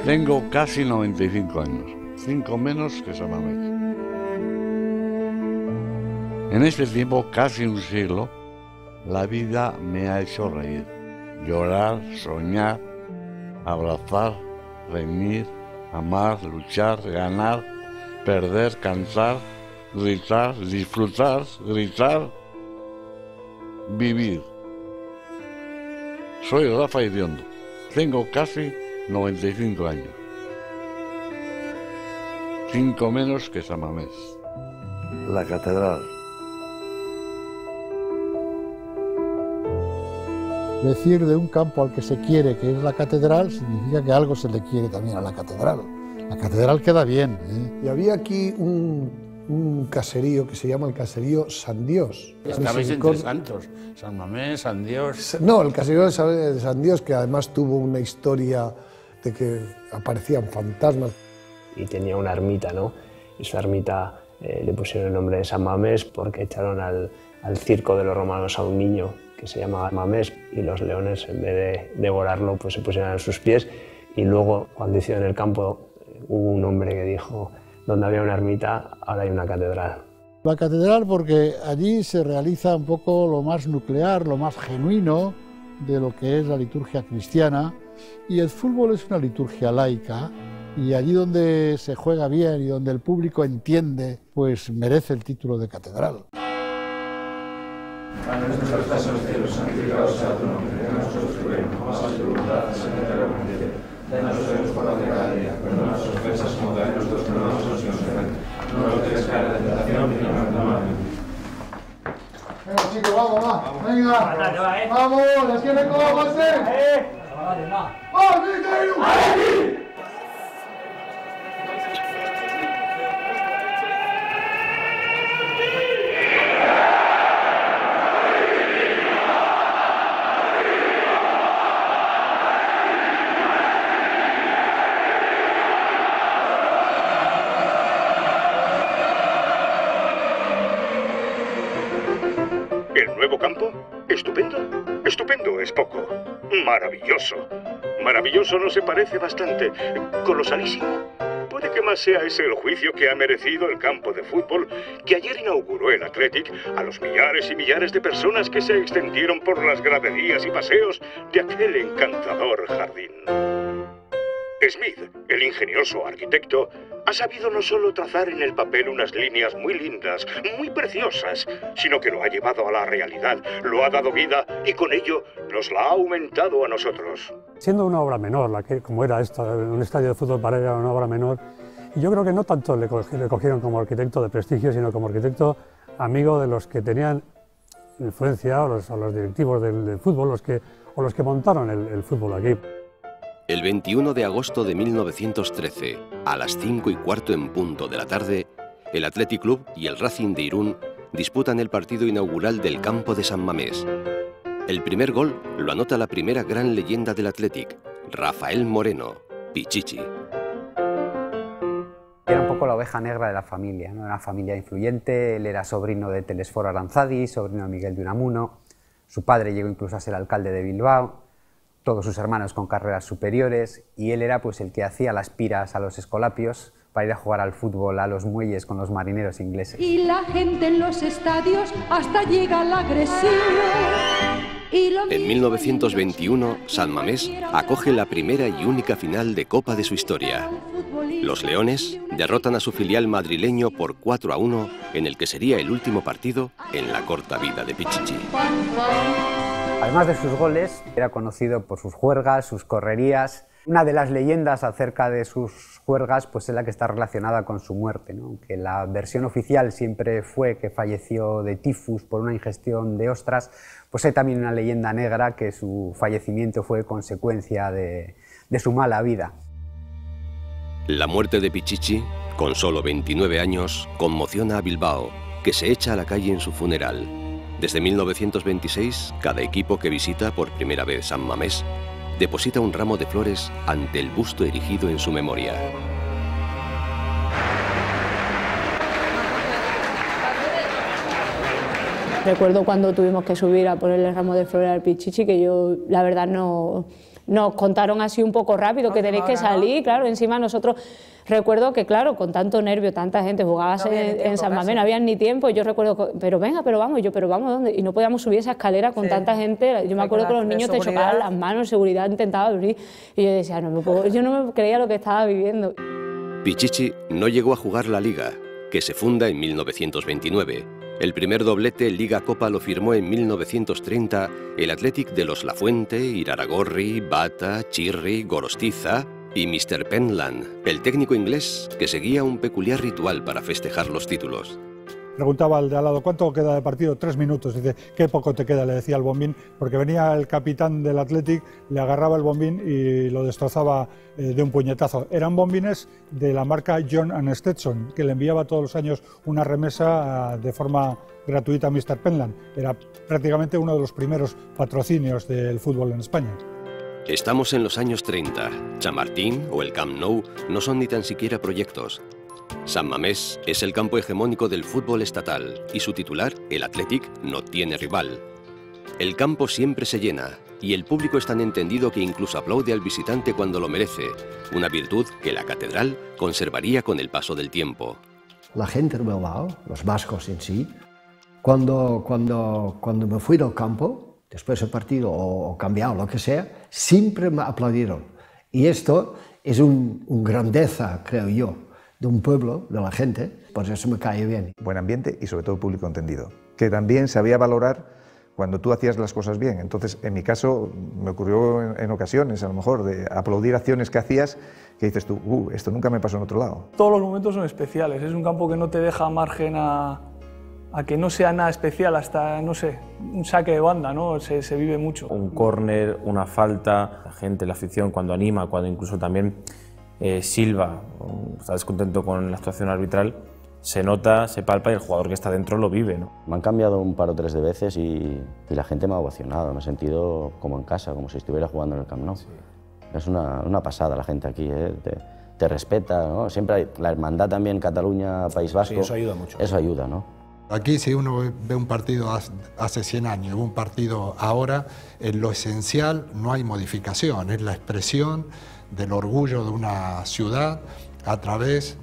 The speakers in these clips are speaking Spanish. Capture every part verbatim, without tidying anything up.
Tengo casi noventa y cinco años, cinco menos que San Mamés. En este tiempo, casi un siglo, la vida me ha hecho reír, llorar, soñar, abrazar, reñir, amar, luchar, ganar, perder, cantar, gritar, disfrutar, gritar, vivir. Soy Rafa Iriondo, tengo casi noventa y cinco años, cinco menos que San Mamés. La catedral. Decir de un campo al que se quiere que es la catedral significa que algo se le quiere también a la catedral. La catedral queda bien, ¿eh? Y había aquí un, un caserío que se llama el caserío San Dios. Estabais entre santos, San Mamés, San Dios... No, el caserío de San Dios, que además tuvo una historia de que aparecían fantasmas. Y tenía una ermita, ¿no? Esa ermita eh, le pusieron el nombre de San Mamés porque echaron al, al circo de los romanos a un niño que se llamaba Mamés, y los leones, en vez de devorarlo, pues se pusieron a sus pies. Y luego, cuando hicieron el campo, hubo un hombre que dijo: donde había una ermita, ahora hay una catedral. La catedral porque allí se realiza un poco lo más nuclear, lo más genuino de lo que es la liturgia cristiana, y el fútbol es una liturgia laica, y allí donde se juega bien y donde el público entiende, pues merece el título de catedral. Padre nuestro que estás en los cielos, santificado sea tu nombre, venga a nosotros tu reino, hágase tu voluntad, así en la tierra como en el cielo. Danos hoy nuestro pan de cada día, perdona nuestras ofensas como también nosotros perdonamos a los que nos ofenden. No nos dejes caer en la tentación y líbranos del mal. Venga chicos, vamos, va, venga, vamos, les quiere cómo va a ser. ¡Vamos, ¿El nuevo campo? ¿Estupendo? Estupendo es poco. Maravilloso. Maravilloso no se parece bastante. Colosalísimo. Puede que más sea ese el juicio que ha merecido el campo de fútbol que ayer inauguró el Athletic a los millares y millares de personas que se extendieron por las graderías y paseos de aquel encantador jardín. Smith, el ingenioso arquitecto, ha sabido no solo trazar en el papel unas líneas muy lindas, muy preciosas, sino que lo ha llevado a la realidad, lo ha dado vida y con ello nos la ha aumentado a nosotros. Siendo una obra menor, la que, como era esta, un estadio de fútbol para él era una obra menor, y yo creo que no tanto le, le cogieron como arquitecto de prestigio, sino como arquitecto amigo de los que tenían influencia, o los, o los directivos del, del fútbol, los que, o los que montaron el, el fútbol aquí. El veintiuno de agosto de mil novecientos trece, a las cinco y cuarto en punto de la tarde, el Athletic Club y el Racing de Irún disputan el partido inaugural del campo de San Mamés. El primer gol lo anota la primera gran leyenda del Athletic, Rafael Moreno, Pichichi. Era un poco la oveja negra de la familia, ¿no? Era una familia influyente, él era sobrino de Telesforo Aranzadi, sobrino de Miguel de Unamuno, su padre llegó incluso a ser alcalde de Bilbao, todos sus hermanos con carreras superiores, y él era pues el que hacía las piras a los escolapios para ir a jugar al fútbol a los muelles con los marineros ingleses. Y la gente en los estadios hasta llega la agresión. En mil novecientos veintiuno, San Mamés acoge la primera y única final de Copa de su historia. Los Leones derrotan a su filial madrileño por cuatro a uno en el que sería el último partido en la corta vida de Pichichi. Además de sus goles, era conocido por sus juergas, sus correrías. Una de las leyendas acerca de sus juergas pues, es la que está relacionada con su muerte, ¿no? Que la versión oficial siempre fue que falleció de tifus por una ingestión de ostras, pues hay también una leyenda negra que su fallecimiento fue consecuencia de, de su mala vida. La muerte de Pichichi, con solo veintinueve años, conmociona a Bilbao, que se echa a la calle en su funeral. Desde mil novecientos veintiséis, cada equipo que visita por primera vez San Mamés deposita un ramo de flores ante el busto erigido en su memoria. Recuerdo cuando tuvimos que subir a ponerle el ramo de flores al Pichichi, que yo la verdad no, nos contaron así un poco rápido que tenéis que salir, claro, encima nosotros... Recuerdo que, claro, con tanto nervio, tanta gente, jugabas no en, en San Mamés, no había ni tiempo, y yo recuerdo, pero venga, pero vamos, yo, pero vamos, ¿dónde? Y no podíamos subir esa escalera con sí. tanta gente, yo me acuerdo que los niños te chocaban las manos, seguridad intentaba abrir, y yo decía, no me puedo, yo no me creía lo que estaba viviendo. Pichichi no llegó a jugar la Liga, que se funda en mil novecientos veintinueve. El primer doblete Liga-Copa lo firmó en mil novecientos treinta el Athletic de los Lafuente, Iraragorri, Bata, Chirri, Gorostiza y mister Penland, el técnico inglés que seguía un peculiar ritual para festejar los títulos. Preguntaba al de al lado, ¿cuánto queda de partido? Tres minutos. Dice, ¿qué poco te queda? Le decía al bombín, porque venía el capitán del Athletic, le agarraba el bombín y lo destrozaba eh, de un puñetazo. Eran bombines de la marca John and Stetson, que le enviaba todos los años una remesa de forma gratuita a mister Penland. Era prácticamente uno de los primeros patrocinios del fútbol en España. Estamos en los años treinta. Chamartín o el Camp Nou no son ni tan siquiera proyectos. San Mamés es el campo hegemónico del fútbol estatal y su titular, el Athletic, no tiene rival. El campo siempre se llena y el público es tan entendido que incluso aplaude al visitante cuando lo merece, una virtud que la catedral conservaría con el paso del tiempo. La gente de Bilbao, los vascos en sí, cuando, cuando, cuando me fui del campo, después del partido o cambiado, lo que sea, siempre me aplaudieron. Y esto es un, un grandeza, creo yo, de un pueblo, de la gente, por eso me cae bien. Buen ambiente y sobre todo público entendido, que también sabía valorar cuando tú hacías las cosas bien. Entonces, en mi caso, me ocurrió en, en ocasiones, a lo mejor, de aplaudir acciones que hacías, que dices tú, uh, esto nunca me pasó en otro lado. Todos los momentos son especiales, es un campo que no te deja margen a... a que no sea nada especial, hasta, no sé, un saque de banda, ¿no? Se, se vive mucho. Un córner, una falta, la gente, la afición, cuando anima, cuando incluso también eh, silba, está descontento con la actuación arbitral, se nota, se palpa y el jugador que está dentro lo vive, ¿no? Me han cambiado un par o tres de veces y, y la gente me ha ovacionado, me he sentido como en casa, como si estuviera jugando en el Camp Nou. Sí. Es una, una pasada la gente aquí, ¿eh? Te, te respeta, ¿no? Siempre hay la hermandad también, Cataluña, País Vasco. Sí, eso ayuda mucho. Eso ayuda, ¿no? Aquí si uno ve un partido hace cien años, un partido ahora, en lo esencial no hay modificación, es la expresión del orgullo de una ciudad a través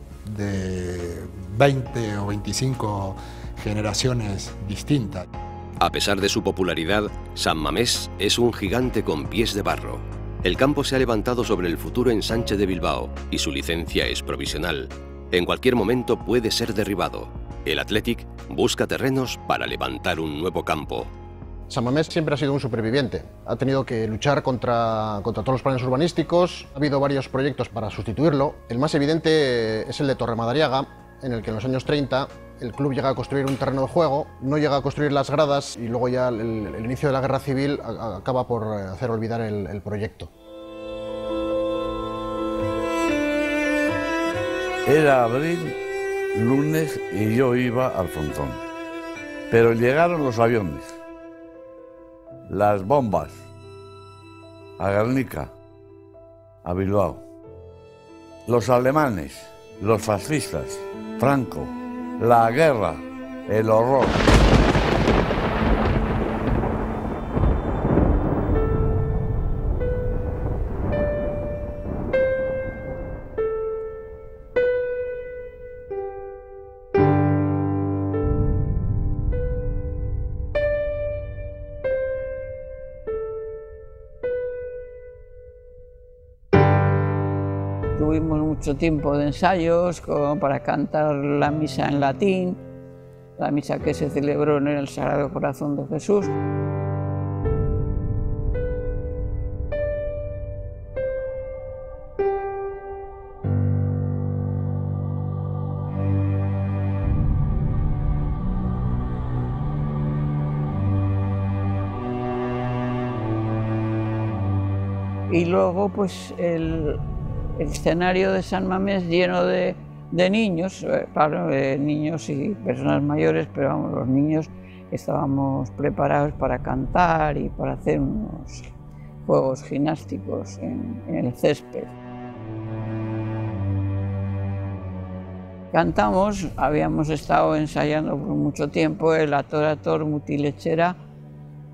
de veinte o veinticinco generaciones distintas. A pesar de su popularidad, San Mamés es un gigante con pies de barro. El campo se ha levantado sobre el futuro ensanche de Bilbao y su licencia es provisional. En cualquier momento puede ser derribado. El Athletic busca terrenos para levantar un nuevo campo. San Mamés siempre ha sido un superviviente. Ha tenido que luchar contra, contra todos los planes urbanísticos. Ha habido varios proyectos para sustituirlo. El más evidente es el de Torremadariaga, en el que en los años treinta el club llega a construir un terreno de juego, no llega a construir las gradas y luego ya el, el inicio de la guerra civil acaba por hacer olvidar el, el proyecto. Era abril, lunes, y yo iba al frontón. Pero llegaron los aviones, las bombas, a Guernica, a Bilbao. Los alemanes, los fascistas, Franco, la guerra, el horror. Tuvimos mucho tiempo de ensayos como para cantar la misa en latín, la misa que se celebró en el Sagrado Corazón de Jesús. Y luego pues el, el escenario de San Mamés lleno de, de niños, claro, de niños y personas mayores, pero vamos, los niños estábamos preparados para cantar y para hacer unos juegos gimnásticos en, en el césped. Cantamos, habíamos estado ensayando por mucho tiempo el Ator Ator Mutilechera,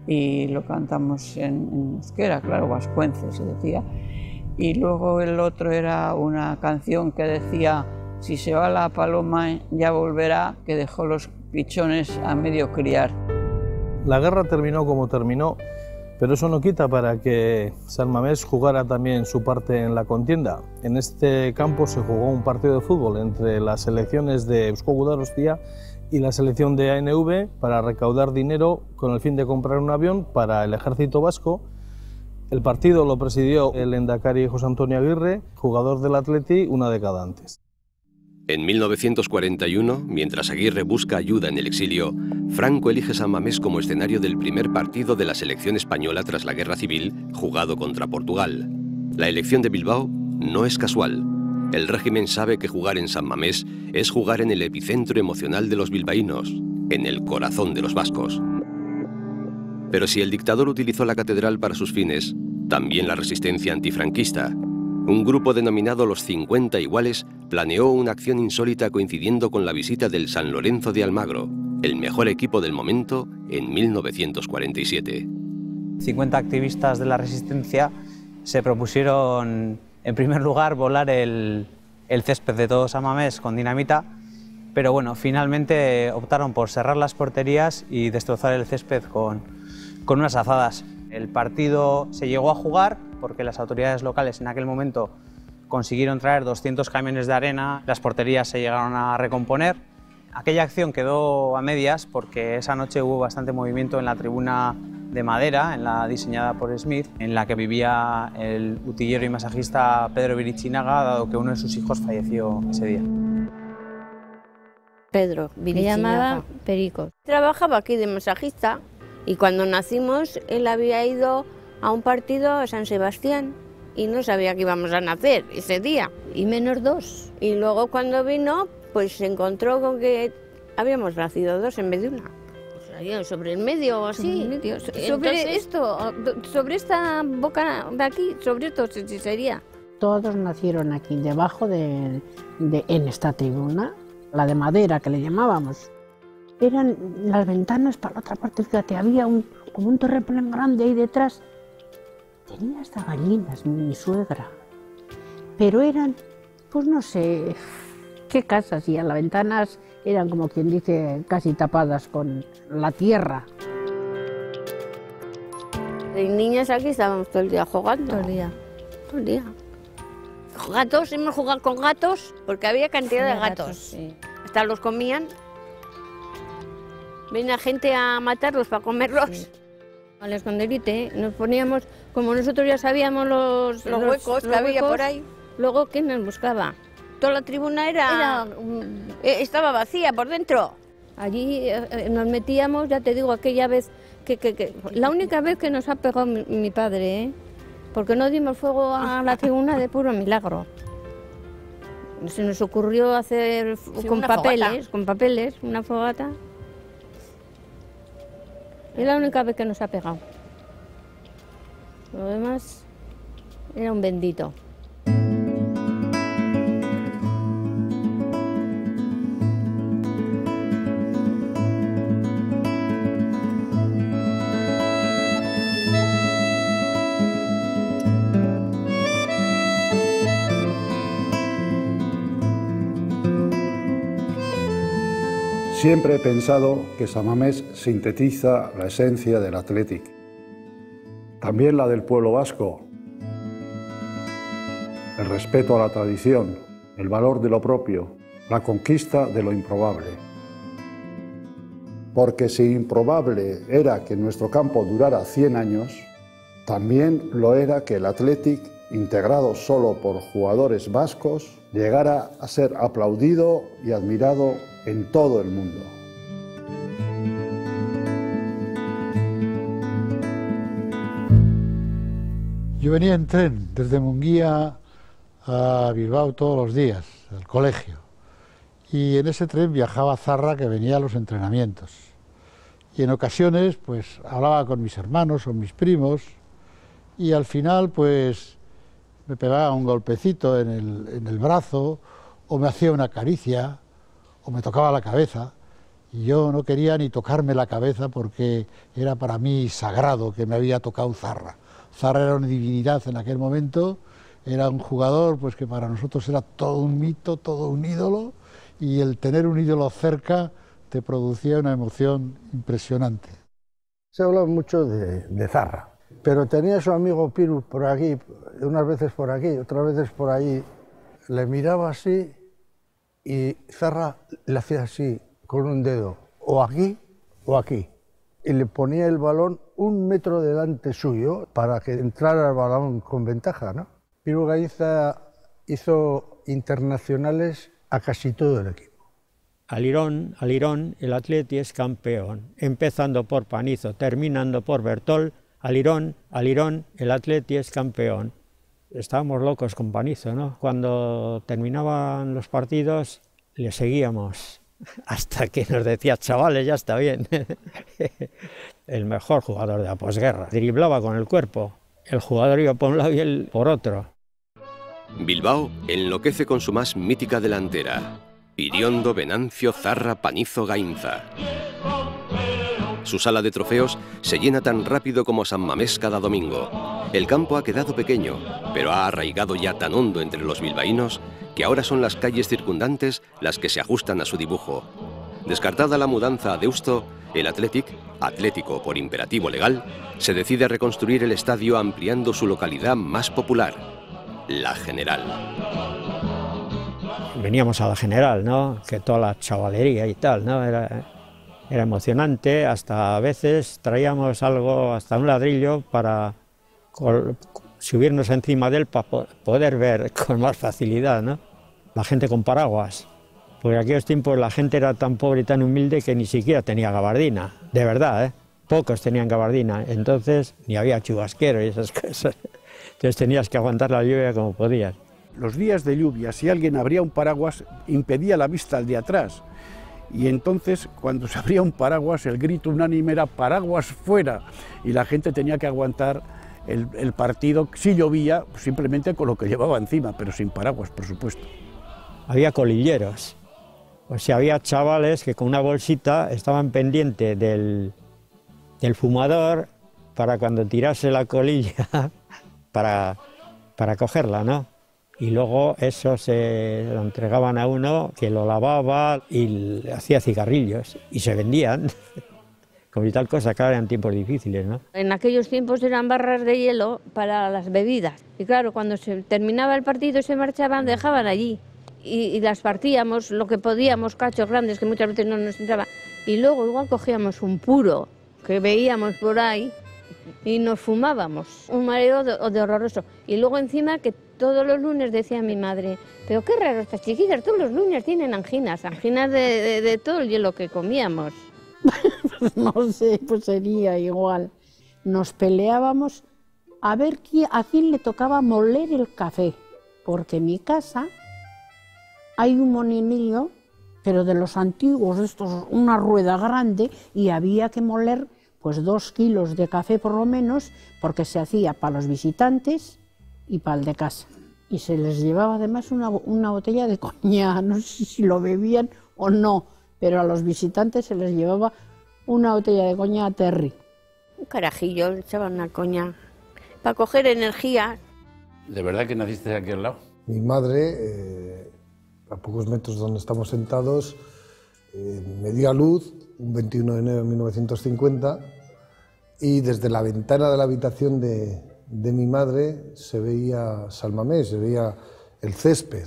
y lo cantamos en, en euskera, claro, vascuence se decía. Y luego el otro era una canción que decía: si se va la paloma ya volverá, que dejó los pichones a medio criar. La guerra terminó como terminó, pero eso no quita para que San Mamés jugara también su parte en la contienda. En este campo se jugó un partido de fútbol entre las selecciones de Eusko Gudarostia y la selección de A N V para recaudar dinero con el fin de comprar un avión para el ejército vasco. El partido lo presidió el lehendakari José Antonio Aguirre, jugador del Athletic una década antes. En mil novecientos cuarenta y uno, mientras Aguirre busca ayuda en el exilio, Franco elige San Mamés como escenario del primer partido de la selección española tras la Guerra Civil, jugado contra Portugal. La elección de Bilbao no es casual. El régimen sabe que jugar en San Mamés es jugar en el epicentro emocional de los bilbaínos, en el corazón de los vascos. Pero si el dictador utilizó la catedral para sus fines, también la resistencia antifranquista. Un grupo denominado Los cincuenta Iguales planeó una acción insólita coincidiendo con la visita del San Lorenzo de Almagro, el mejor equipo del momento, en mil novecientos cuarenta y siete. cincuenta activistas de la resistencia se propusieron, en primer lugar, volar el, el césped de todo San Mamés con dinamita, pero bueno, finalmente optaron por cerrar las porterías y destrozar el césped con, con unas azadas. El partido se llegó a jugar porque las autoridades locales en aquel momento consiguieron traer doscientos camiones de arena, las porterías se llegaron a recomponer. Aquella acción quedó a medias porque esa noche hubo bastante movimiento en la tribuna de madera, en la diseñada por Smith, en la que vivía el utillero y masajista Pedro Virichinaga, dado que uno de sus hijos falleció ese día. Pedro Virichinaga. Me llamaba Perico. Trabajaba aquí de masajista y cuando nacimos él había ido a un partido a San Sebastián y no sabía que íbamos a nacer ese día. Y menos dos. Y luego cuando vino, pues se encontró con que habíamos nacido dos en vez de una. O sea, sobre el medio o así. Sobre, medio. sobre Entonces, esto, sobre esta boca de aquí, sobre esto si sería. Todos nacieron aquí, debajo de, de, en esta tribuna, la de madera que le llamábamos. Eran las ventanas para la otra parte, fíjate, había un, como un terraplén grande ahí detrás. Tenía hasta gallinas, mi suegra, pero eran, pues no sé, qué casas, y a las ventanas eran como quien dice, casi tapadas con la tierra. De niñas aquí estábamos todo el día jugando. Todo el día. Todo el día. Gatos, hemos jugado con gatos, porque había cantidad de gatos. gatos sí. Hasta los comían. Venía gente a matarlos para comerlos. Sí. Al esconderite nos poníamos, como nosotros ya sabíamos los, los, los huecos que los había huecos, por ahí. Luego, ¿quién nos buscaba? Toda la tribuna era, era um, estaba vacía por dentro. Allí eh, nos metíamos, ya te digo, aquella vez, que, que, que la única vez que nos ha pegado mi, mi padre, ¿eh? Porque no dimos fuego a la tribuna de puro milagro. Se nos ocurrió hacer Sí, con papeles, fogata. con papeles, una fogata. Es la única vez que nos ha pegado. Lo demás era un bendito. Siempre he pensado que San Mamés sintetiza la esencia del Athletic, también la del pueblo vasco, el respeto a la tradición, el valor de lo propio, la conquista de lo improbable. Porque si improbable era que nuestro campo durara cien años, también lo era que el Athletic, integrado solo por jugadores vascos, llegara a ser aplaudido y admirado en todo el mundo. Yo venía en tren desde Munguía a Bilbao todos los días, al colegio. Y en ese tren viajaba Zarra, que venía a los entrenamientos. Y en ocasiones, pues, hablaba con mis hermanos o mis primos, y al final, pues, me pegaba un golpecito en el, en el brazo, o me hacía una caricia, o me tocaba la cabeza, Y yo no quería ni tocarme la cabeza porque era para mí sagrado que me había tocado Zarra. Zarra era una divinidad en aquel momento, era un jugador pues que para nosotros era todo un mito, todo un ídolo, y el tener un ídolo cerca te producía una emoción impresionante. Se habló mucho de, de Zarra, pero tenía su amigo Piru por aquí, unas veces por aquí, otras veces por allí. Le miraba así y Zarra le hacía así, con un dedo, o aquí o aquí. Y le ponía el balón un metro delante suyo para que entrara el balón con ventaja, ¿no? Piru Gainza hizo internacionales a casi todo el equipo. Al Irón, al Irón el Atleti es campeón, empezando por Panizo, terminando por Bertol. Al Irón, al Irón el Atleti es campeón. Estábamos locos con Panizo, ¿no? Cuando terminaban los partidos le seguíamos hasta que nos decía, chavales, ya está bien. El mejor jugador de la posguerra, driblaba con el cuerpo, el jugador iba por un lado y él por otro. Bilbao enloquece con su más mítica delantera, Iriondo, Venancio, Zarra, Panizo, Gainza. Su sala de trofeos se llena tan rápido como San Mamés cada domingo. El campo ha quedado pequeño, pero ha arraigado ya tan hondo entre los bilbaínos que ahora son las calles circundantes las que se ajustan a su dibujo. Descartada la mudanza a Deusto, el Athletic, Atlético por imperativo legal, se decide a reconstruir el estadio ampliando su localidad más popular, La General. Veníamos a La General, ¿no? Que toda la chavalería y tal, ¿no? Era, era emocionante, hasta a veces traíamos algo, hasta un ladrillo para subirnos encima de él para poder ver con más facilidad, ¿no? La gente con paraguas, porque en aquellos tiempos la gente era tan pobre y tan humilde que ni siquiera tenía gabardina, de verdad, ¿eh? Pocos tenían gabardina, entonces ni había chubasquero y esas cosas, entonces tenías que aguantar la lluvia como podías. Los días de lluvia, si alguien abría un paraguas, impedía la vista al de atrás. Y entonces, cuando se abría un paraguas, el grito unánime era paraguas fuera. Y la gente tenía que aguantar el, el partido, si llovía, simplemente con lo que llevaba encima, pero sin paraguas, por supuesto. Había colilleros. O sea, había chavales que con una bolsita estaban pendientes del, del fumador para cuando tirase la colilla, para, para cogerla, ¿no? Y luego eso se lo entregaban a uno que lo lavaba y le hacía cigarrillos y se vendían. Como y tal cosa, claro, eran tiempos difíciles, ¿no? En aquellos tiempos eran barras de hielo para las bebidas. Y claro, cuando se terminaba el partido y se marchaban, dejaban allí. Y, y las partíamos lo que podíamos, cachos grandes que muchas veces no nos entraba. Y luego igual cogíamos un puro que veíamos por ahí y nos fumábamos. Un mareo de, de horroroso. Y luego encima que todos los lunes decía mi madre, pero qué raro estas chiquillas, todos los lunes tienen anginas, anginas de, de, de todo el hielo que comíamos. No sé, pues sería igual. Nos peleábamos a ver quién, a quién le tocaba moler el café, porque en mi casa hay un molinillo, pero de los antiguos, estos, una rueda grande, y había que moler pues dos kilos de café por lo menos, porque se hacía para los visitantes y para el de casa. Y se les llevaba además una, una botella de coñac, no sé si lo bebían o no, pero a los visitantes se les llevaba una botella de coñac Terry. Un carajillo, le echaban una coña para coger energía. ¿De verdad que naciste aquí al lado? Mi madre, eh, a pocos metros donde estamos sentados, eh, me dio a luz un veintiuno de enero de mil novecientos cincuenta y desde la ventana de la habitación de, de mi madre se veía San Mamés, se veía el césped.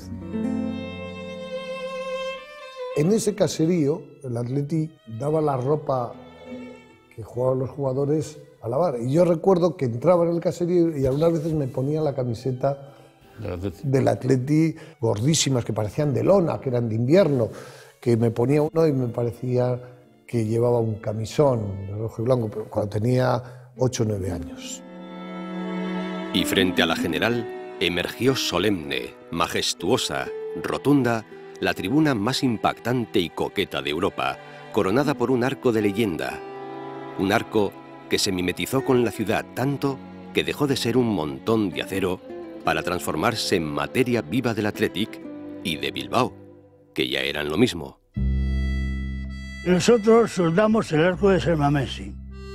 En ese caserío, el Atleti daba la ropa que jugaban los jugadores a lavar. Y yo recuerdo que entraba en el caserío y algunas veces me ponía la camiseta del Atleti, gordísimas, que parecían de lona, que eran de invierno, que me ponía uno y me parecía que llevaba un camisón de rojo y blanco, pero cuando tenía ocho o nueve años. Y frente a la General emergió solemne, majestuosa, rotunda, la tribuna más impactante y coqueta de Europa, coronada por un arco de leyenda. Un arco que se mimetizó con la ciudad tanto que dejó de ser un montón de acero para transformarse en materia viva del Athletic y de Bilbao, que ya eran lo mismo. Nosotros soldamos el arco de San Mamés, sí.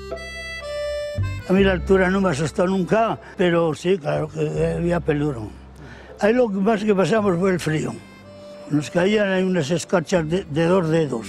A mí la altura no me asustó nunca, pero sí, claro que había peligro. Ahí lo más que pasamos fue el frío. Nos caían ahí unas escarchas de, de dos dedos.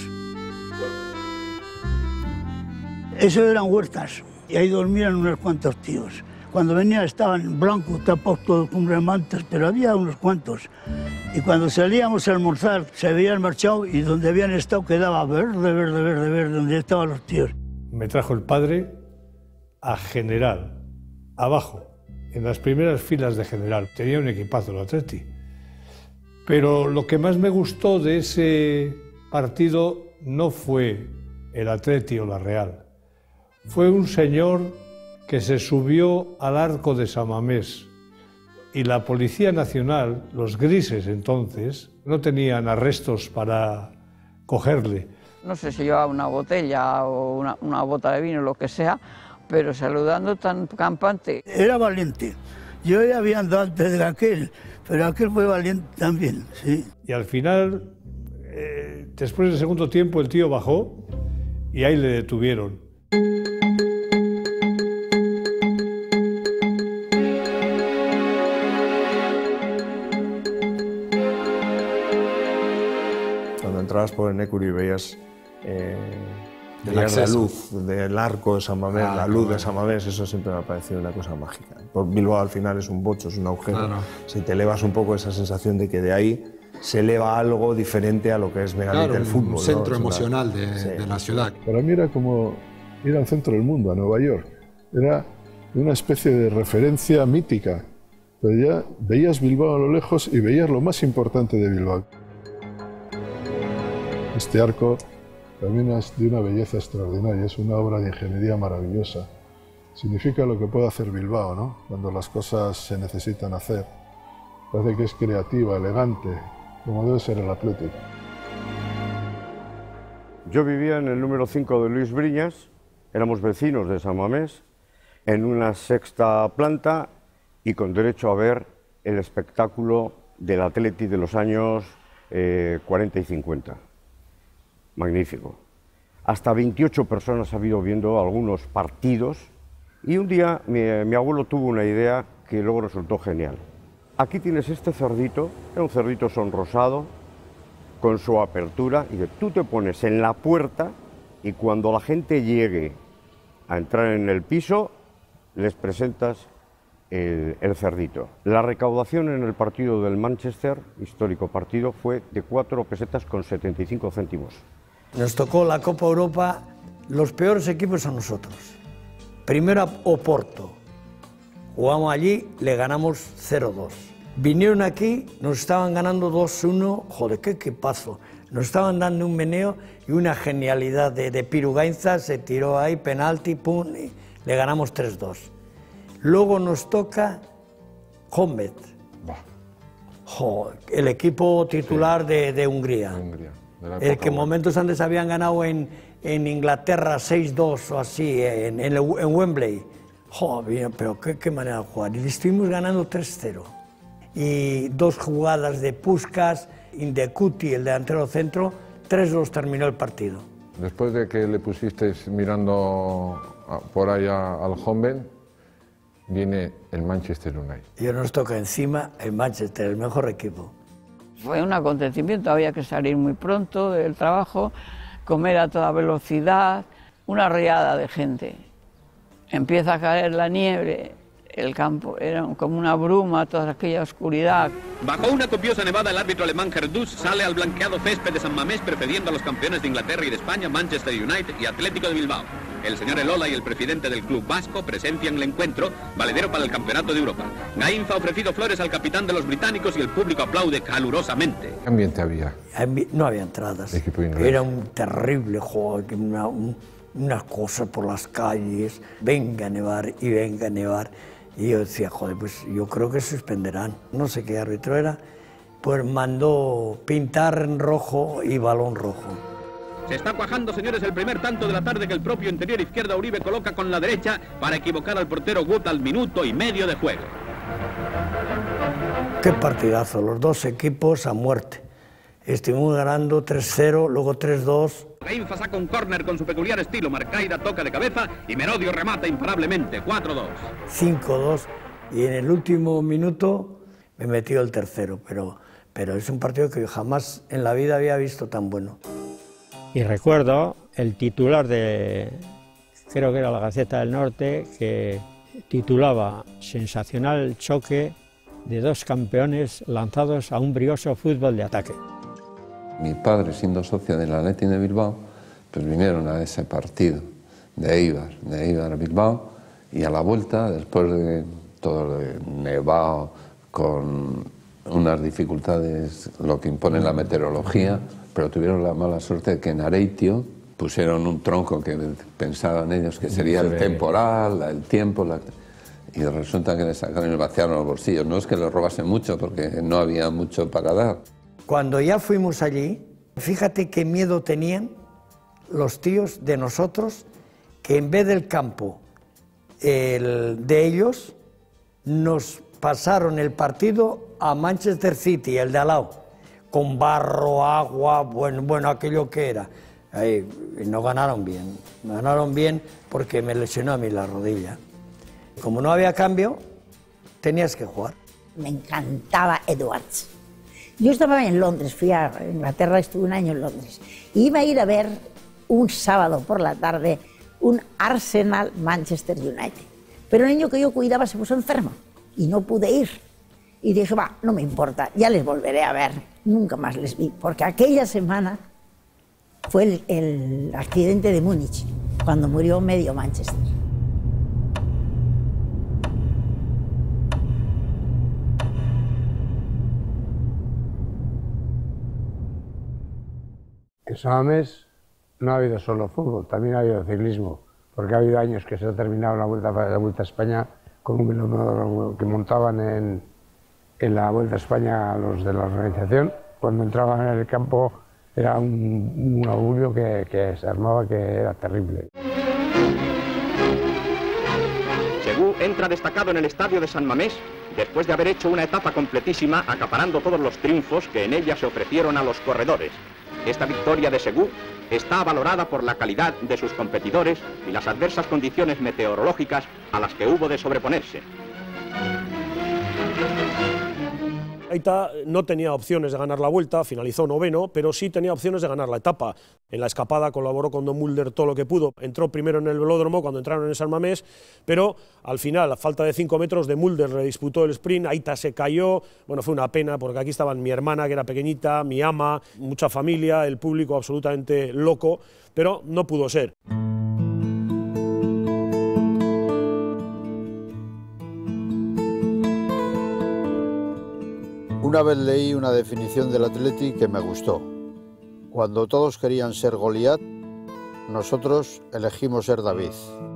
Eso eran huertas, y ahí dormían unos cuantos tíos. Cuando venían estaban blancos, tapados todos con remantes, pero había unos cuantos. Y cuando salíamos a almorzar, se habían marchado y donde habían estado quedaba verde, verde, verde, verde, donde estaban los tíos. Me trajo el padre a general, abajo, en las primeras filas de general. Tenía un equipazo el Atleti. Pero lo que más me gustó de ese partido no fue el Atleti o la Real. Fue un señor que se subió al arco de San Mamés y la Policía Nacional, los grises entonces, no tenían arrestos para cogerle. No sé si llevaba una botella o una, una bota de vino, lo que sea, pero saludando tan campante. Era valiente. Yo ya había andado antes de aquel, pero aquel fue valiente también, sí. Y al final, eh, después del segundo tiempo, el tío bajó y ahí le detuvieron. Cuando entrabas por el Nécuri veías, eh, veías la luz del arco de San Mamés, ah, la luz de San Mamés, eso siempre me ha parecido una cosa mágica. Por Bilbao al final es un bocho, es un agujero. Claro. Si te elevas un poco esa sensación de que de ahí se eleva algo diferente a lo que es meramente claro, el fútbol. Un centro ¿no? emocional de, sí. de la ciudad. Para mí era como ir al centro del mundo, a Nueva York. Era una especie de referencia mítica. Pero ya veías Bilbao a lo lejos y veías lo más importante de Bilbao. Este arco también es de una belleza extraordinaria, es una obra de ingeniería maravillosa. Significa lo que puede hacer Bilbao, ¿no? Cuando las cosas se necesitan hacer. Parece que es creativa, elegante, como debe ser el Athletic. Yo vivía en el número cinco de Luis Briñas, éramos vecinos de San Mamés, en una sexta planta y con derecho a ver el espectáculo del Athletic de los años eh, cuarenta y cincuenta. Magnífico. Hasta veintiocho personas ha habido viendo algunos partidos y un día mi, mi abuelo tuvo una idea que luego resultó genial. Aquí tienes este cerdito, era un cerdito sonrosado, con su apertura, y que tú te pones en la puerta y cuando la gente llegue a entrar en el piso, les presentas el, el cerdito. La recaudación en el partido del Manchester, histórico partido, fue de cuatro pesetas con setenta y cinco céntimos. Nos tocó la Copa Europa, los peores equipos a nosotros. Primero a Oporto, jugamos allí, le ganamos cero dos. Vinieron aquí, nos estaban ganando dos uno, joder, qué equipazo. Nos estaban dando un meneo y una genialidad de, de Pirugainza, se tiró ahí, penalti, pum, y le ganamos tres dos. Luego nos toca Honvéd, joder, el equipo titular sí. de, de Hungría. De Hungría. El que momentos antes habían ganado en, en Inglaterra seis dos o así, en, en, en Wembley. Joder, pero qué, qué manera de jugar. Y le estuvimos ganando tres cero. Y dos jugadas de Puskás, Indekuti, el delantero centro, tres dos terminó el partido. Después de que le pusisteis mirando por allá al Honvéd, viene el Manchester United. Y nos toca encima el Manchester, el mejor equipo. Fue un acontecimiento, había que salir muy pronto del trabajo, comer a toda velocidad, una riada de gente. Empieza a caer la nieve, el campo era como una bruma, toda aquella oscuridad. Bajo una copiosa nevada, el árbitro alemán Herdus sale al blanqueado césped de San Mamés precediendo a los campeones de Inglaterra y de España, Manchester United y Atlético de Bilbao. El señor Elola y el presidente del club vasco presencian el encuentro, valedero para el Campeonato de Europa. Gainza ha ofrecido flores al capitán de los británicos y el público aplaude calurosamente. ¿Qué ambiente había? No había entradas. Era un terrible juego, una, un, unas cosas por las calles, venga a nevar y venga a nevar. Y yo decía, joder, pues yo creo que suspenderán. No sé qué árbitro era, pues mandó pintar en rojo y balón rojo. Se está cuajando, señores, el primer tanto de la tarde que el propio interior izquierda Uribe coloca con la derecha para equivocar al portero Gut al minuto y medio de juego. Qué partidazo, los dos equipos a muerte. Estuvimos ganando tres cero, luego tres dos. Reinfa saca un córner con su peculiar estilo. Marcaida toca de cabeza y Merodio remata imparablemente. cuatro dos. cinco dos. Y en el último minuto me metió el tercero. Pero, pero es un partido que jamás en la vida había visto tan bueno. Y recuerdo el titular de, creo que era la Gaceta del Norte, que titulaba "Sensacional choque de dos campeones lanzados a un brioso fútbol de ataque". Mi padre, siendo socio del Athletic de Bilbao, pues vinieron a ese partido de Eibar, de Eibar a Bilbao, y a la vuelta, después de todo de nevado, con unas dificultades, lo que impone la meteorología, pero tuvieron la mala suerte de que en Areitio pusieron un tronco que pensaban ellos que sería el temporal, el tiempo, la... y resulta que le sacaron y vaciaron los bolsillos. No es que le robasen mucho, porque no había mucho para dar. Cuando ya fuimos allí, fíjate qué miedo tenían los tíos de nosotros, que en vez del campo el de ellos, nos pasaron el partido a Manchester City, el de al lado, con barro, agua, bueno, bueno aquello que era. Ahí, y no ganaron bien, ganaron bien porque me lesionó a mí la rodilla. Como no había cambio, tenías que jugar. Me encantaba Edwards. Yo estaba en Londres, fui a Inglaterra, estuve un año en Londres. Iba a ir a ver un sábado por la tarde un Arsenal-Manchester United. Pero el niño que yo cuidaba se puso enfermo y no pude ir. Y dije, va, no me importa, ya les volveré a ver. Nunca más les vi, porque aquella semana fue el, el accidente de Múnich, cuando murió medio Manchester. En San Mamés no ha habido solo fútbol, también ha habido ciclismo, porque ha habido años que se ha terminado la Vuelta, la Vuelta a España con un velódromo que montaban en, en la Vuelta a España los de la organización. Cuando entraban en el campo era un, un augurio que, que se armaba que era terrible. Segú entra destacado en el estadio de San Mamés después de haber hecho una etapa completísima, acaparando todos los triunfos que en ella se ofrecieron a los corredores. Esta victoria de Segú está valorada por la calidad de sus competidores y las adversas condiciones meteorológicas a las que hubo de sobreponerse. Aita no tenía opciones de ganar la Vuelta, finalizó noveno, pero sí tenía opciones de ganar la etapa. En la escapada colaboró con Don Mulder todo lo que pudo. Entró primero en el velódromo cuando entraron en San Mamés, pero al final, a falta de cinco metros, de Mulder redisputó el sprint. Aita se cayó. Bueno, fue una pena porque aquí estaban mi hermana, que era pequeñita, mi ama, mucha familia, el público absolutamente loco, pero no pudo ser. Una vez leí una definición del Athletic que me gustó. Cuando todos querían ser Goliat, nosotros elegimos ser David.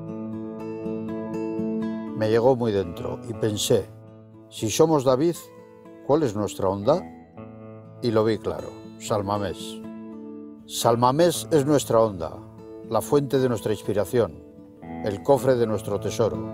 Me llegó muy dentro y pensé, si somos David, ¿cuál es nuestra onda? Y lo vi claro, San Mamés. San Mamés es nuestra onda, la fuente de nuestra inspiración, el cofre de nuestro tesoro.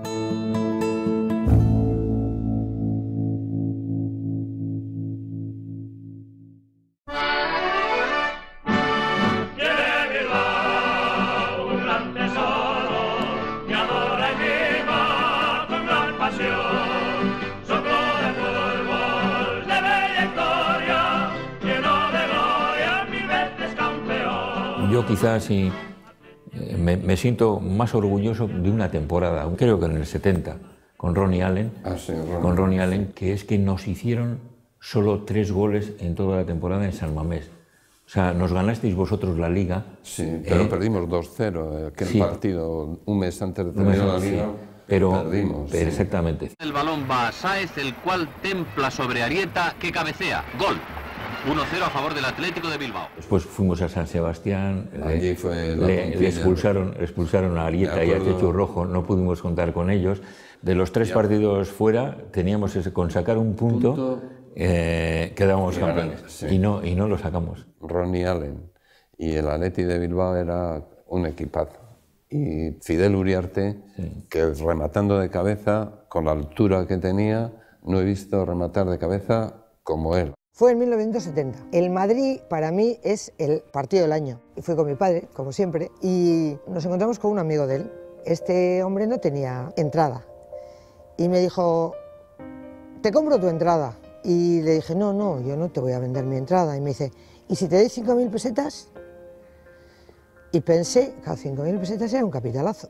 Yo quizás sí, me, me siento más orgulloso de una temporada, creo que en el setenta, con Ronnie Allen, ah, sí, Ronnie. con Ronnie Allen, que es que nos hicieron solo tres goles en toda la temporada en San Mamés. O sea, nos ganasteis vosotros la Liga. Sí, pero eh, perdimos dos cero, aquel sí, partido un mes antes de terminar la Liga. Sí. Pero, perdimos, pero sí. Exactamente. El balón va a Sáez, el cual templa sobre Arieta, que cabecea. Gol. uno cero a favor del Atlético de Bilbao. Después fuimos a San Sebastián, allí le, fue la le, le expulsaron, expulsaron a Arieta y a Chechu Rojo, no pudimos contar con ellos. De los tres ya. partidos fuera, teníamos ese, con sacar un punto, punto eh, quedábamos campeones, sí. y, no, y no lo sacamos. Ronnie Allen y el Athletic de Bilbao era un equipazo. Y Fidel Uriarte, sí. que rematando de cabeza, con la altura que tenía, no he visto rematar de cabeza como él. Fue en mil novecientos setenta. El Madrid para mí es el partido del año. Y fui con mi padre, como siempre, y nos encontramos con un amigo de él. Este hombre no tenía entrada. Y me dijo, te compro tu entrada. Y le dije, no, no, yo no te voy a vender mi entrada. Y me dice, ¿y si te doy cinco mil pesetas? Y pensé, claro, cinco mil pesetas era un capitalazo.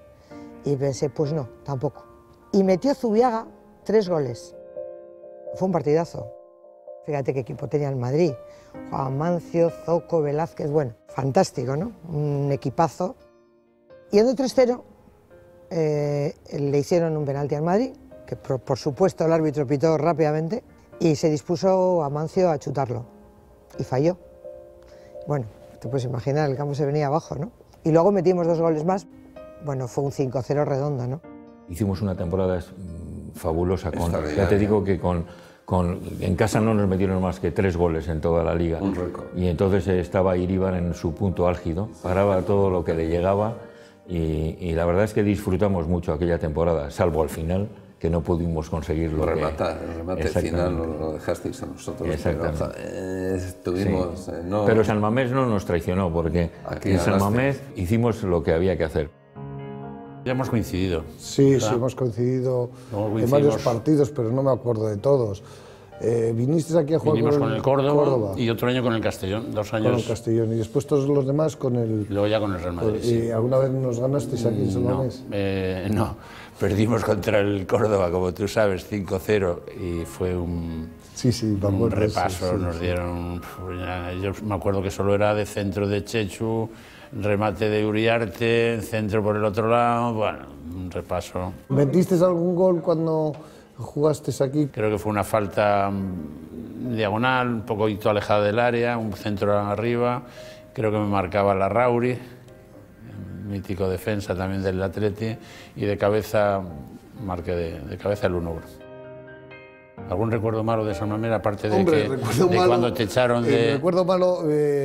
Y pensé, pues no, tampoco. Y metió Zubiaga tres goles. Fue un partidazo. Fíjate qué equipo tenía el Madrid. Juan Mancio, Zoco, Velázquez, bueno, fantástico, ¿no? Un equipazo. Yendo tres cero, eh, le hicieron un penalti al Madrid, que por, por supuesto el árbitro pitó rápidamente, y se dispuso a Mancio a chutarlo. Y falló. Bueno, te puedes imaginar, el campo se venía abajo, ¿no? Y luego metimos dos goles más. Bueno, fue un cinco cero redondo, ¿no? Hicimos una temporada fabulosa. Con, ya te digo que con, con, en casa no nos metieron más que tres goles en toda la liga. Un récord. Y entonces estaba Iríbar en su punto álgido, paraba todo lo que le llegaba y, y la verdad es que disfrutamos mucho aquella temporada, salvo al final, que no pudimos conseguirlo. Rematar, el remate final lo, lo dejasteis a nosotros. Exactamente. Pero, eh, tuvimos, sí. eh, no... pero San Mamés no nos traicionó, porque Aquí en San ganaste. Mamés hicimos lo que había que hacer. Ya hemos coincidido. Sí, ¿verdad? sí, hemos coincidido Luego en coincidimos- varios partidos, pero no me acuerdo de todos. Eh, ¿Vinisteis aquí a jugar Vinimos con con el Córdoba, y otro año con el Castellón, dos Con años. el Castellón, y después todos los demás con el... Luego ya con el Real Madrid, ¿Y sí. alguna vez nos ganasteis aquí en San No, Mamés? eh, no, perdimos contra el Córdoba, como tú sabes, cinco cero, y fue un, sí, sí, me un acuerdo, repaso, sí, sí, nos sí. dieron, yo me acuerdo que solo era de centro de Chechu, remate de Uriarte, centro por el otro lado, bueno, un repaso. ¿Metisteis algún gol cuando jugasteis aquí? Creo que fue una falta mm, diagonal, un poquito alejada del área, un centro arriba, creo que me marcaba la Rauri, mítico defensa también del Atleti, y de cabeza, marqué de, de cabeza el uno uno. ¿Algún recuerdo malo de San Mamés, aparte de, Hombre, que, recuerdo de malo, cuando te echaron eh, de... recuerdo malo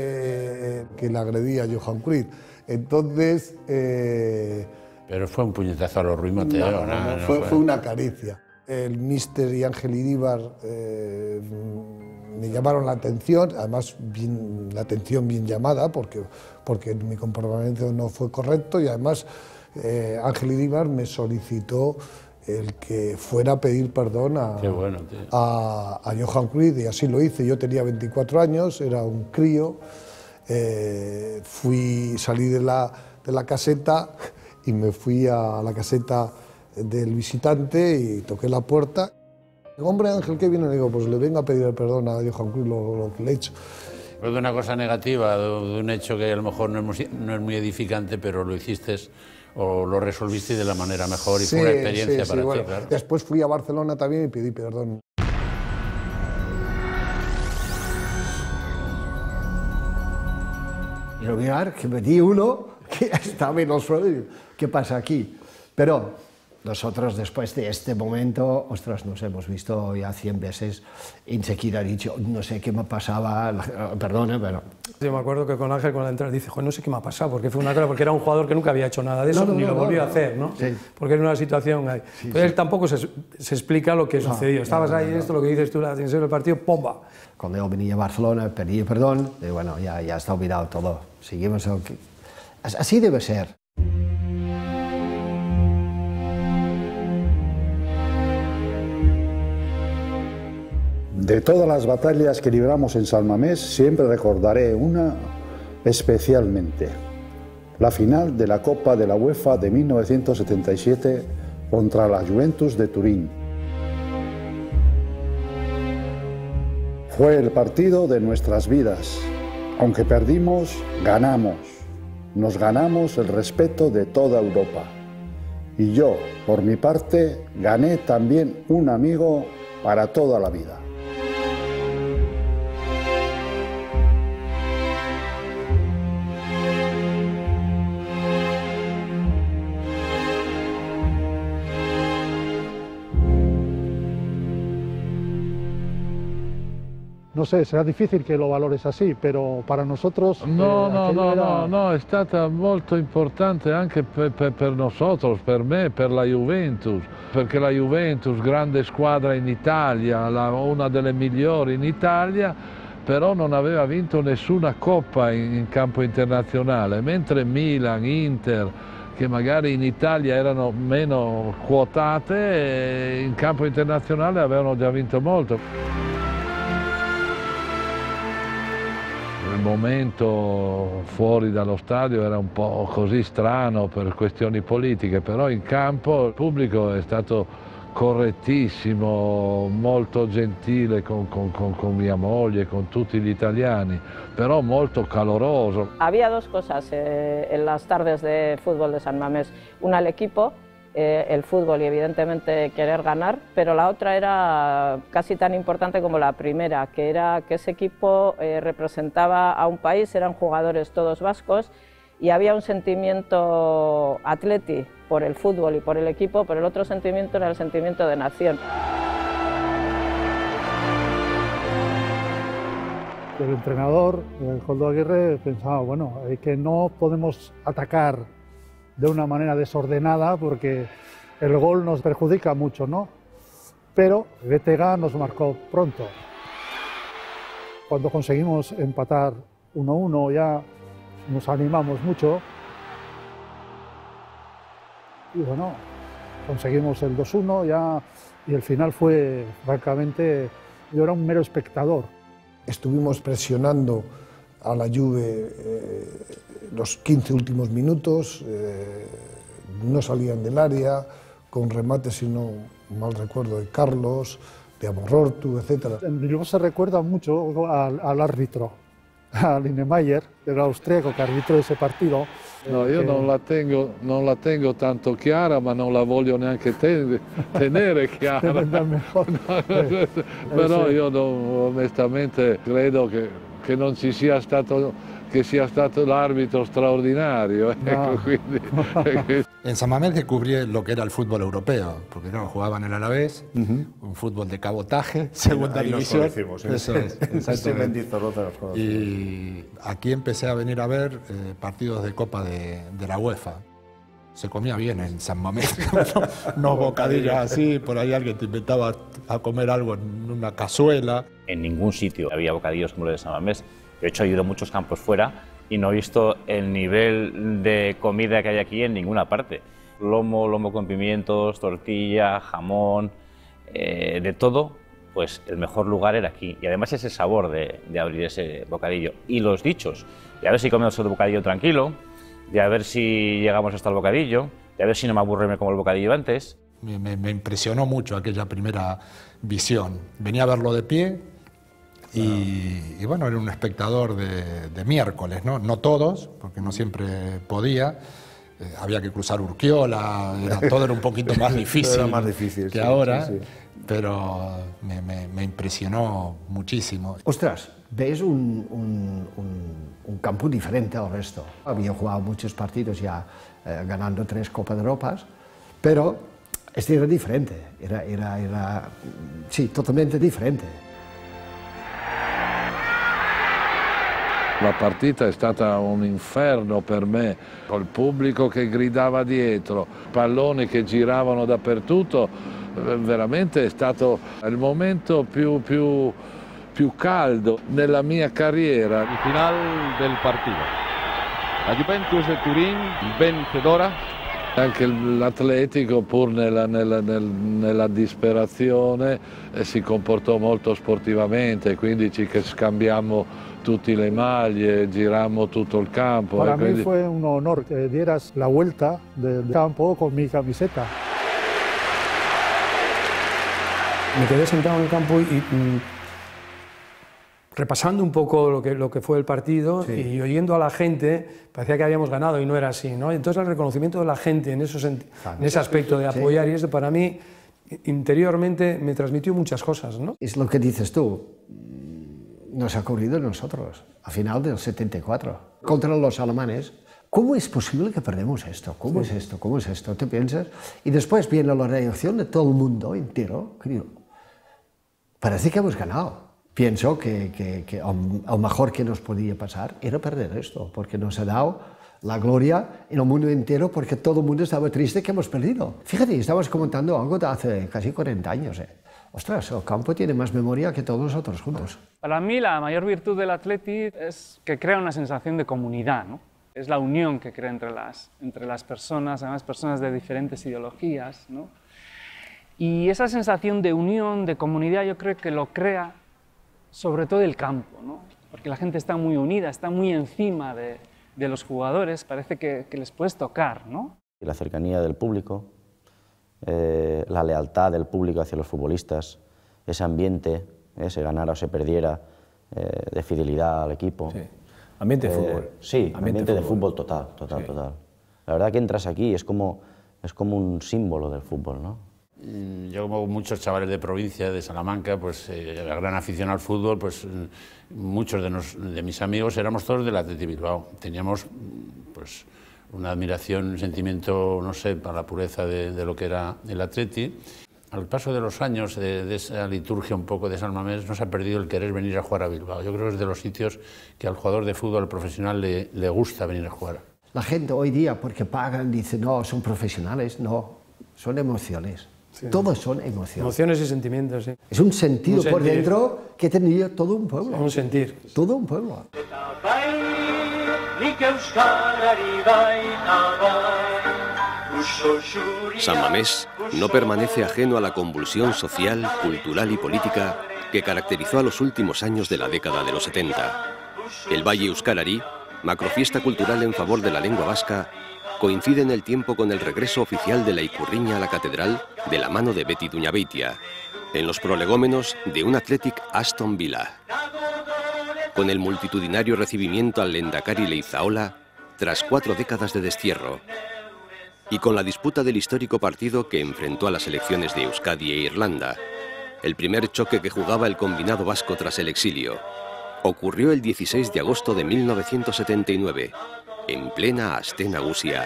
eh, que le agredí a Johan Cruyff. Entonces... eh, Pero fue un puñetazo a los Ruiz Mateo, no, ¿no? no, No fue, fue una caricia. El míster y Ángel Iríbar eh, me llamaron la atención, además bien, la atención bien llamada, porque, porque mi comportamiento no fue correcto, y además eh, Ángel Iríbar me solicitó el que fuera a pedir perdón a, Qué bueno, tío. a, a Johan Cruyff, y así lo hice. Yo tenía veinticuatro años, era un crío, eh, fui, salí de la, de la caseta y me fui a la caseta del visitante y toqué la puerta. Digo, hombre Ángel, ¿qué viene? Le digo, pues le vengo a pedir perdón a Johan Cruyff lo, lo que le he hecho. Fue de una cosa negativa, de, de un hecho que a lo mejor no es, muy, no es muy edificante, pero lo hiciste o lo resolviste de la manera mejor y Sí, fue una experiencia sí, para sí, ti, bueno. claro. Después fui a Barcelona también y pedí perdón. Y lo mirar, que metí uno que estaba en el suelo y ¿qué pasa aquí? Pero nosotros después de este momento, ostras, nos hemos visto ya cien veces, enseguida he dicho, no sé qué me pasaba, perdona, pero... Yo me acuerdo que con Ángel, con la entrada, dice, no sé qué me ha pasado, porque fue una cosa, porque era un jugador que nunca había hecho nada de eso, No, no, ni no, lo no, volvió no, a hacer, ¿no? Sí. Porque era una situación ahí. Sí, Pero él sí. tampoco se, se explica lo que No, sucedió. Estabas no, ahí, no. esto, lo que dices tú, la tensión del partido, ¡pomba! Cuando yo venía a Barcelona, pedí perdón, y bueno, ya, ya está olvidado todo, seguimos... el que- Así debe ser. De todas las batallas que libramos en San Mamés, siempre recordaré una especialmente. La final de la Copa de la UEFA de mil novecientos setenta y siete contra la Juventus de Turín. Fue el partido de nuestras vidas. Aunque perdimos, ganamos. Nos ganamos el respeto de toda Europa. Y yo, por mi parte, gané también un amigo para toda la vida. No sé, será difícil che lo valores así, però per nosotros... No, eh, no, no, era... no, no, è stata molto importante anche per, per, per nosotros, per me, per la Juventus, perché la Juventus, grande squadra in Italia, la, una delle migliori in Italia, però non aveva vinto nessuna coppa in, in campo internazionale, mentre Milan, Inter, che magari in Italia erano meno quotate, in campo internazionale avevano già vinto molto. Il momento fuori dallo stadio era un po' così strano per questioni politiche, però in campo il pubblico è stato correttissimo, molto gentile con, con, con, con mia moglie, con tutti gli italiani, però molto caloroso. Había dos cosas eh, en las tardes de fútbol de San Mamés. Una, el equipo, eh, el fútbol y evidentemente querer ganar, pero la otra era casi tan importante como la primera, que era que ese equipo eh, representaba a un país, eran jugadores todos vascos y había un sentimiento atleti por el fútbol y por el equipo, pero el otro sentimiento era el sentimiento de nación. El entrenador, el Koldo Aguirre, pensaba, bueno, es que no podemos atacar de una manera desordenada porque el gol nos perjudica mucho, ¿no? Pero B T G nos marcó pronto. Cuando conseguimos empatar uno uno ya nos animamos mucho y bueno, conseguimos el dos uno ya y el final fue, francamente, yo era un mero espectador. Estuvimos presionando a la Juve eh, los quince últimos minutos, eh, no salían del área, con remates, si no mal recuerdo, de Carlos, de Amorortu, etcétera. En Bilbao se recuerda mucho al, al árbitro, a Linemeyer, el austríaco que arbitrò ese partido. No, io non la, tengo, non la tengo tanto chiara, ma non la voglio neanche ten tenere chiara. No, però io no, onestamente credo che, che non ci sia stato, che sia stato l'arbitro straordinario. No. Ecco, quindi, en San Mamés descubrí lo que era el fútbol europeo, porque claro, jugaban en el Alavés, uh-huh. un fútbol de cabotaje, segunda ahí división. Nos conocimos, ¿eh? Eso es, exactamente. Y aquí empecé a venir a ver eh, partidos de Copa de, de la UEFA. Se comía bien en San Mamés, unos bocadillos así, por ahí alguien te invitaba a comer algo en una cazuela. En ningún sitio había bocadillos como los de San Mamés. De hecho, he ido a muchos campos fuera y no he visto el nivel de comida que hay aquí en ninguna parte. Lomo, lomo con pimientos, tortilla, jamón, eh, de todo, pues el mejor lugar era aquí. Y además ese sabor de, de abrir ese bocadillo. Y los dichos, de a ver si comemos el bocadillo tranquilo, de a ver si llegamos hasta el bocadillo, de a ver si no me aburro y me como el bocadillo antes. Me, me, me impresionó mucho aquella primera visión. Venía a verlo de pie y, y bueno, era un espectador de, de miércoles, ¿no? No todos, porque no siempre podía. Eh, había que cruzar Urquiola, era, todo era un poquito más difícil, era más difícil que sí, ahora, sí, sí. Pero me, me, me impresionó muchísimo. Ostras, ves un, un, un, un campo diferente al resto. Había jugado muchos partidos ya eh, ganando tres Copas de Europa, pero este era diferente, era, era, era sí, totalmente diferente. La partita è stata un inferno per me, col pubblico che gridava dietro, palloni che giravano dappertutto, veramente è stato il momento più, più, più caldo nella mia carriera. Il final del partito. La Juventus de Turín, vencedora. Anche l'Atletico, pur nella, nella, nella disperazione, eh, si comportò molto sportivamente, quindi ci scambiamo tutte le maglie, girammo tutto il campo. Para eh, mí quindi... fue un honor que dieras la vuelta del campo con mi camiseta. Me quedé sentado en el campo y, y repasando un poco lo que, lo que fue el partido sí. y oyendo a la gente, parecía que habíamos ganado y no era así, ¿no? Entonces el reconocimiento de la gente en, esos, en ese aspecto de apoyar sí. y eso para mí interiormente me transmitió muchas cosas, ¿no? Es lo que dices tú, nos ha ocurrido a nosotros, a final del setenta y cuatro, contra los alemanes. ¿Cómo es posible que perdemos esto? ¿Cómo sí. es esto? ¿Cómo es esto? ¿Te piensas? Y después viene la reacción de todo el mundo entero, creo. Parece que hemos ganado. pienso que, que, que lo mejor que nos podía pasar era perder esto, porque nos ha dado la gloria en el mundo entero, porque todo el mundo estaba triste que hemos perdido. Fíjate, estamos comentando algo de hace casi cuarenta años. ¿eh? Ostras, el campo tiene más memoria que todos nosotros juntos. Para mí la mayor virtud del Athletic es que crea una sensación de comunidad, ¿no? Es la unión que crea entre las, entre las personas, además personas de diferentes ideologías, ¿no? Y esa sensación de unión, de comunidad, yo creo que lo crea sobre todo el campo, ¿no? Porque la gente está muy unida, está muy encima de, de los jugadores, parece que, que les puedes tocar, ¿no? La cercanía del público, eh, la lealtad del público hacia los futbolistas, ese ambiente, eh, se ganara o se perdiera, eh, de fidelidad al equipo. Sí. Ambiente de eh, fútbol. Sí, ambiente, ambiente de fútbol, fútbol total, total, sí. total. La verdad que entras aquí, es como, es como un símbolo del fútbol, ¿no? Yo, como muchos chavales de provincia, de Salamanca, pues eh, la gran afición al fútbol, pues muchos de, nos, de mis amigos éramos todos del Athletic Bilbao. Teníamos pues una admiración, un sentimiento, no sé, para la pureza de, de lo que era el Athletic. Al paso de los años, de, de esa liturgia un poco de San Mamés, nos ha perdido el querer venir a jugar a Bilbao. Yo creo que es de los sitios que al jugador de fútbol profesional le, le gusta venir a jugar. La gente hoy día, porque pagan, dice, no, son profesionales. No, son emociones. Sí. Todos son emociones. Emociones y sentimientos, sí. Es un sentido un por sentir. dentro que tenía todo un pueblo. Un sentir. Todo un pueblo. San Mamés no permanece ajeno a la convulsión social, cultural y política que caracterizó a los últimos años de la década de los setenta. El Valle Euskarari, macrofiesta cultural en favor de la lengua vasca, coincide en el tiempo con el regreso oficial de la Ikurriña a la catedral de la mano de Beti Duñabeitia, en los prolegómenos de un Athletic Aston Villa. Con el multitudinario recibimiento al Lehendakari Leizaola tras cuatro décadas de destierro, y con la disputa del histórico partido que enfrentó a las selecciones de Euskadi e Irlanda, el primer choque que jugaba el combinado vasco tras el exilio, ocurrió el dieciséis de agosto de mil novecientos setenta y nueve, en plena Aste Nagusia.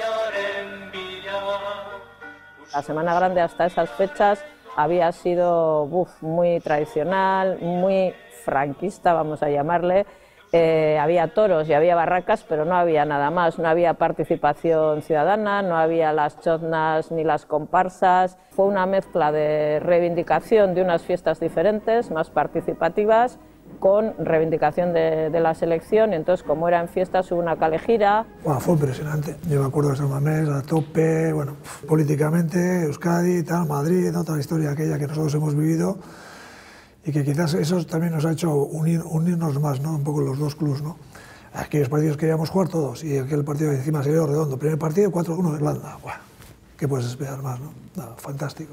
La Semana Grande hasta esas fechas había sido uf, muy tradicional, muy franquista, vamos a llamarle. Eh, había toros y había barracas, pero no había nada más, no había participación ciudadana, no había las chotnas ni las comparsas. Fue una mezcla de reivindicación de unas fiestas diferentes, más participativas, con reivindicación de, de la selección, y entonces como eran fiestas hubo una calejira. Bueno, fue impresionante, yo me acuerdo de San Mamés a tope, bueno, políticamente, Euskadi, tal, Madrid, ¿no? Toda la historia aquella que nosotros hemos vivido, y que quizás eso también nos ha hecho unir, unirnos más, ¿no? Un poco los dos clubs, ¿no? Aquellos partidos queríamos jugar todos, y aquel partido que encima salió redondo, primer partido, cuatro uno de Irlanda, bueno, ¿qué puedes esperar más, no? Nada, fantástico.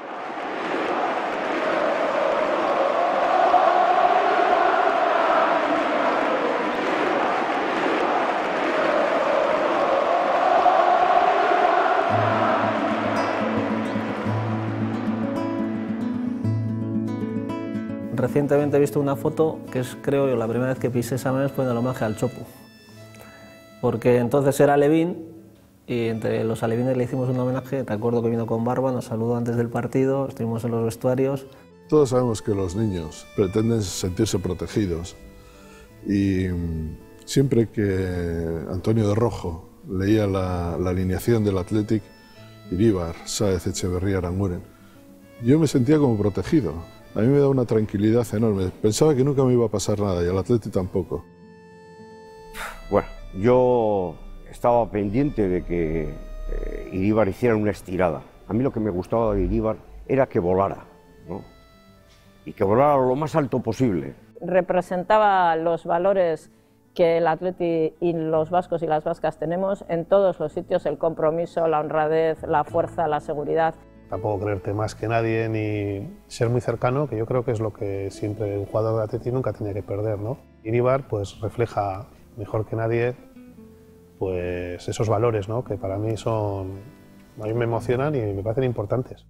Recientemente he visto una foto que es, creo yo, la primera vez que pisé San Mamés fue en el homenaje al Chopu. Porque entonces era alevín y entre los alevines le hicimos un homenaje. Recuerdo que vino con barba, nos saludó antes del partido, estuvimos en los vestuarios. Todos sabemos que los niños pretenden sentirse protegidos y siempre que Antonio de Rojo leía la, la alineación del Athletic, Iríbar, Sáez, Echeverría, Aranguren, yo me sentía como protegido. A mí me da una tranquilidad enorme. Pensaba que nunca me iba a pasar nada y al Athletic tampoco. Bueno, yo estaba pendiente de que eh, Iríbar hiciera una estirada. A mí lo que me gustaba de Iríbar era que volara, ¿no? Y que volara lo más alto posible. Representaba los valores que el Athletic y los vascos y las vascas tenemos en todos los sitios: el compromiso, la honradez, la fuerza, la seguridad. Tampoco creerte más que nadie ni ser muy cercano, que yo creo que es lo que siempre un jugador de Athletic nunca tenía que perder, ¿no? Iríbar pues refleja mejor que nadie pues esos valores, ¿no? Que para mí son, a mí me emocionan y me parecen importantes.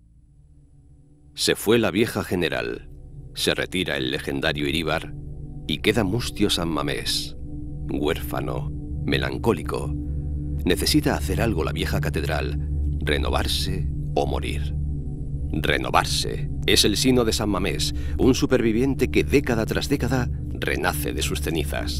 Se fue la vieja general, se retira el legendario Iríbar y queda Mustio San Mamés, huérfano, melancólico. Necesita hacer algo la vieja catedral, renovarse o morir. Renovarse es el signo de San Mamés, un superviviente que década tras década renace de sus cenizas.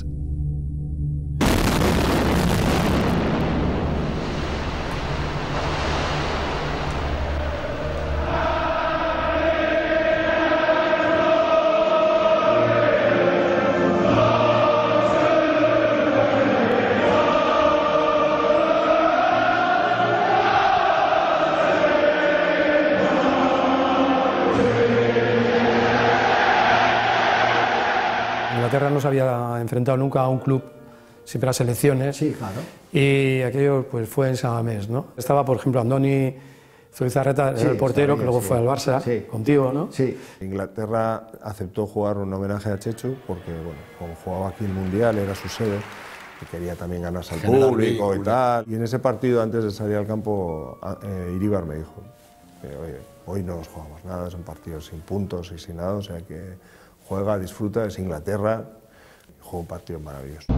Inglaterra no se había enfrentado nunca a un club, siempre a selecciones. Sí, claro. Y aquello pues, fue en San Mamés, ¿no? Estaba, por ejemplo, Andoni Zubizarreta, Sí, el portero, bien, que luego sí. fue al Barça, Sí. contigo, ¿no? Sí. Inglaterra aceptó jugar un homenaje a Chechu porque, bueno, como jugaba aquí el Mundial, era su sede, y quería también ganarse al Generar público y vehículo. tal. Y en ese partido, antes de salir al campo, a- eh, Iríbar me dijo, eh, oye, hoy no nos jugamos nada, es un partido sin puntos y sin nada, o sea que juega, disfruta, es Inglaterra, y juega un partido maravilloso.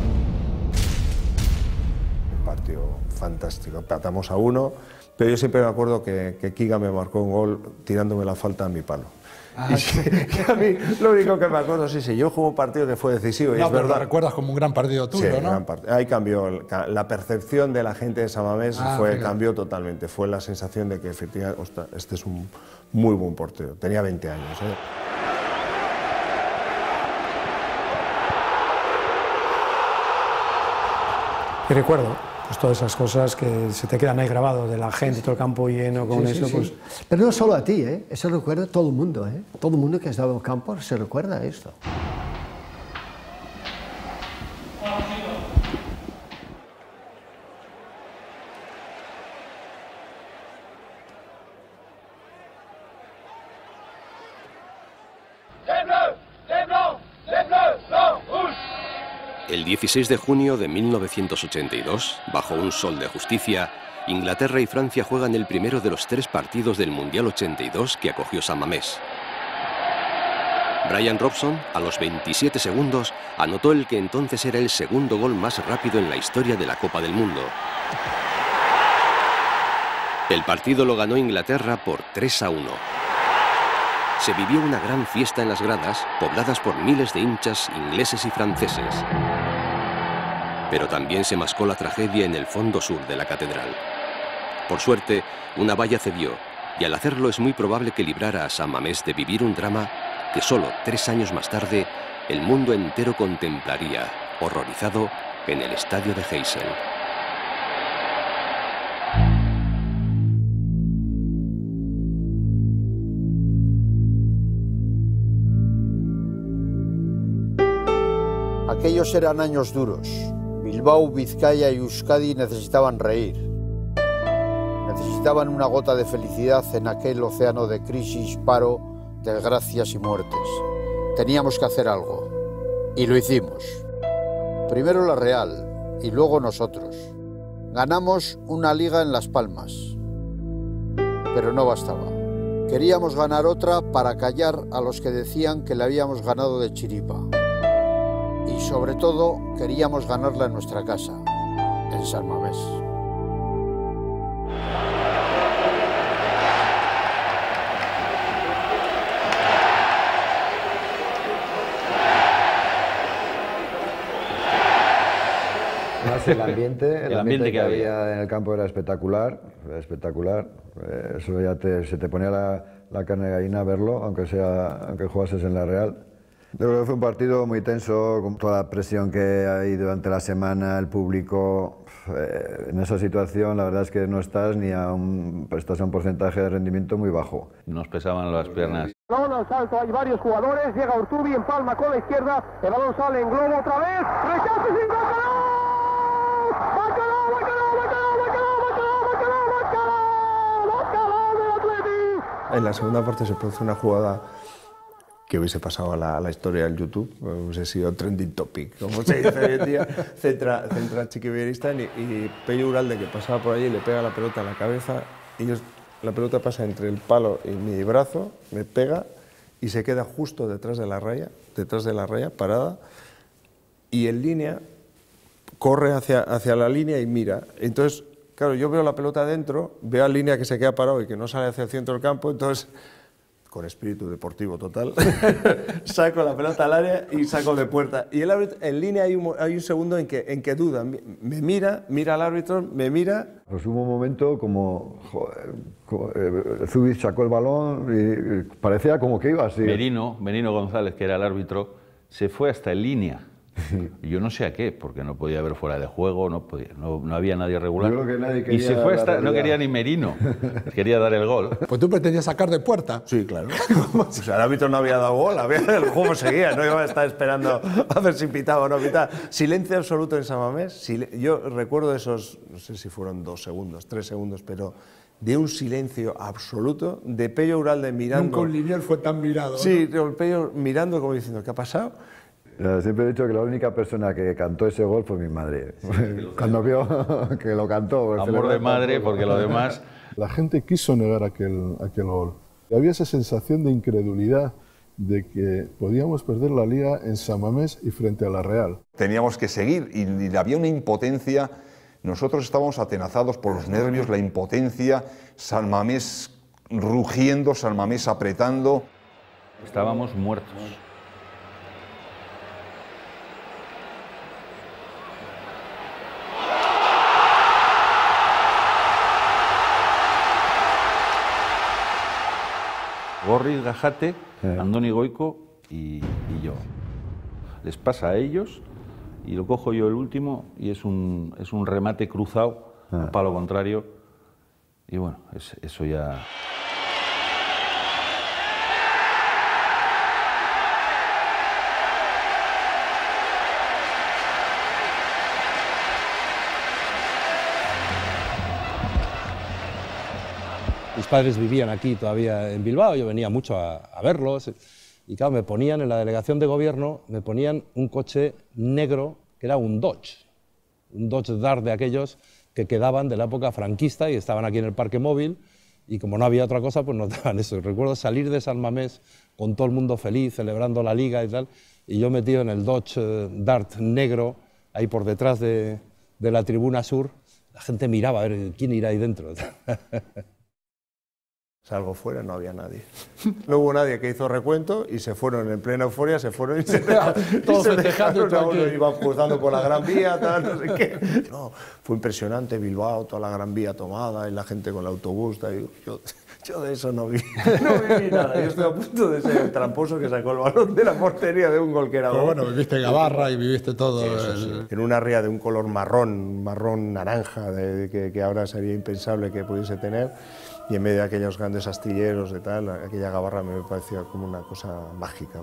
Un partido fantástico, empatamos a uno, pero yo siempre me acuerdo que, que Kiga me marcó un gol tirándome la falta a mi palo. Ah, Y sí. que a mí lo único que me acuerdo, sí, sí, yo jugué un partido que fue decisivo y No, es pero verdad. lo recuerdas como un gran partido tuyo, Sí, ¿no? gran parte. Ahí cambió, el- ca- la percepción de la gente de San Mamés Ah, fue, fíjate. cambió totalmente, fue la sensación de que efectivamente, ostras, este es un muy buen portero, tenía veinte años. ¿eh? Y recuerdo pues, todas esas cosas que se te quedan ahí grabados, de la gente, todo el campo lleno con Sí, sí, eso. sí. Pues, Pero no solo a ti, ¿eh? Eso recuerda todo el mundo, ¿eh? Todo el mundo que ha estado en el campo se recuerda esto. El dieciséis de junio de mil novecientos ochenta y dos, bajo un sol de justicia, Inglaterra y Francia juegan el primero de los tres partidos del Mundial ochenta y dos que acogió San Mamés. Brian Robson, a los veintisiete segundos, anotó el que entonces era el segundo gol más rápido en la historia de la Copa del Mundo. El partido lo ganó Inglaterra por tres a uno. Se vivió una gran fiesta en las gradas, pobladas por miles de hinchas ingleses y franceses. Pero también se mascó la tragedia en el fondo sur de la catedral. Por suerte, una valla cedió, y al hacerlo es muy probable que librara a San Mamés de vivir un drama que solo tres años más tarde el mundo entero contemplaría, horrorizado, en el estadio de Heysel. Aquellos eran años duros. Bilbao, Vizcaya y Euskadi necesitaban reír. Necesitaban una gota de felicidad en aquel océano de crisis, paro, desgracias y muertes. Teníamos que hacer algo. Y lo hicimos. Primero la Real y luego nosotros. Ganamos una liga en Las Palmas. Pero no bastaba. Queríamos ganar otra para callar a los que decían que la habíamos ganado de chiripa. Y sobre todo, queríamos ganarla en nuestra casa, en San Mamés. Además, el ambiente, el El ambiente ambiente que, que había. había en el campo era espectacular, era espectacular. Eh, Eso ya te, se te ponía la, la carne de gallina verlo, aunque sea, aunque jugases en la Real. Yo creo que fue un partido muy tenso, con toda la presión que hay durante la semana, el público. Eh, en esa situación, la verdad es que no estás ni a un, pues estás a un porcentaje de rendimiento muy bajo. Nos pesaban las piernas. Balón al salto, hay varios jugadores, llega Urtubi, empalma con la izquierda, el balón sale en globo otra vez, rechace sin Bacalao, Bacalao, Bacalao, Bacalao, Bacalao, Bacalao, Bacalao, Bacalao del Atleti. En la segunda parte se produce una jugada que hubiese pasado a la, a la historia del YouTube, hubiese sido trending topic, como se dice hoy en día, centra, centra Chiqui Beristain y, y Pello Uralde, que pasaba por allí, le pega la pelota en la cabeza, y yo, la pelota pasa entre el palo y mi brazo, me pega y se queda justo detrás de la raya, detrás de la raya, parada, y en línea corre hacia, hacia la línea y mira. Entonces claro, yo veo la pelota dentro, veo a Línea que se queda parado y que no sale hacia el centro del campo, entonces, con espíritu deportivo total, saco la pelota al área y saco de puerta. Y el árbitro, en Línea hay un, hay un segundo en que, en que duda, me mira, mira al árbitro, me mira. Pues hubo un momento como, joder, como, eh, Zubich sacó el balón y, y parecía como que iba así. Merino, Merino González, que era el árbitro, se fue hasta en Línea. Y yo no sé a qué, porque no podía haber fuera de juego, no, podía, no, no había nadie regular. Yo creo que nadie quería y se fue hasta, la no quería ni Merino, quería dar el gol. Pues tú pretendías sacar de puerta. Sí, claro. O sea, el árbitro no había dado gol, había, el juego seguía, no iba a estar esperando a ver si pitaba o no pitaba. Silencio absoluto en San Mamés. Sil yo recuerdo esos, no sé si fueron dos segundos, tres segundos, pero de un silencio absoluto, de Pello Uralde mirando. Nunca un Linier fue tan mirado. Sí, ¿no? El Pello mirando como diciendo, ¿qué ha pasado? Siempre he dicho que la única persona que cantó ese gol fue mi madre. Sí, cuando vio que lo cantó. Amor de madre, porque lo demás... La gente quiso negar aquel, aquel gol. Y había esa sensación de incredulidad de que podíamos perder la Liga en San Mamés y frente a la Real. Teníamos que seguir y, y había una impotencia. Nosotros estábamos atenazados por los nervios, la impotencia, San Mamés rugiendo, San Mamés apretando. Estábamos muertos. Gorri, Gajate, Andoni Goico y, y yo. Les pasa a ellos y lo cojo yo el último y es un, es un remate cruzado, ah. a palo contrario. Y bueno, es, eso ya... Mis padres vivían aquí todavía en Bilbao, yo venía mucho a, a verlos y claro, me ponían en la delegación de gobierno, me ponían un coche negro que era un Dodge, un Dodge Dart de aquellos que quedaban de la época franquista y estaban aquí en el parque móvil y como no había otra cosa, pues nos daban eso. Recuerdo salir de San Mamés con todo el mundo feliz, celebrando la liga y tal, y yo metido en el Dodge Dart negro, ahí por detrás de, de la tribuna sur, la gente miraba a ver quién irá ahí dentro. Salgo fuera, no había nadie. No hubo nadie que hizo recuento y se fueron en plena euforia, se fueron y se dejaron. Todos festejando. Uno iba cruzando por la Gran Vía, tal, no sé qué. No, fue impresionante Bilbao, toda la Gran Vía tomada y la gente con el autobús. Tal, yo, yo de eso no vi, no viví nada. Yo estoy a punto de ser el tramposo que sacó el balón de la portería de un gol que era gol. Pero bueno, viviste Gabarra y viviste todo. Sí, eso, sí. En una ría de un color marrón, marrón naranja, de, de que, que ahora sería impensable que pudiese tener. Y en medio de aquellos grandes astilleros de tal, aquella Gabarra me parecía como una cosa mágica.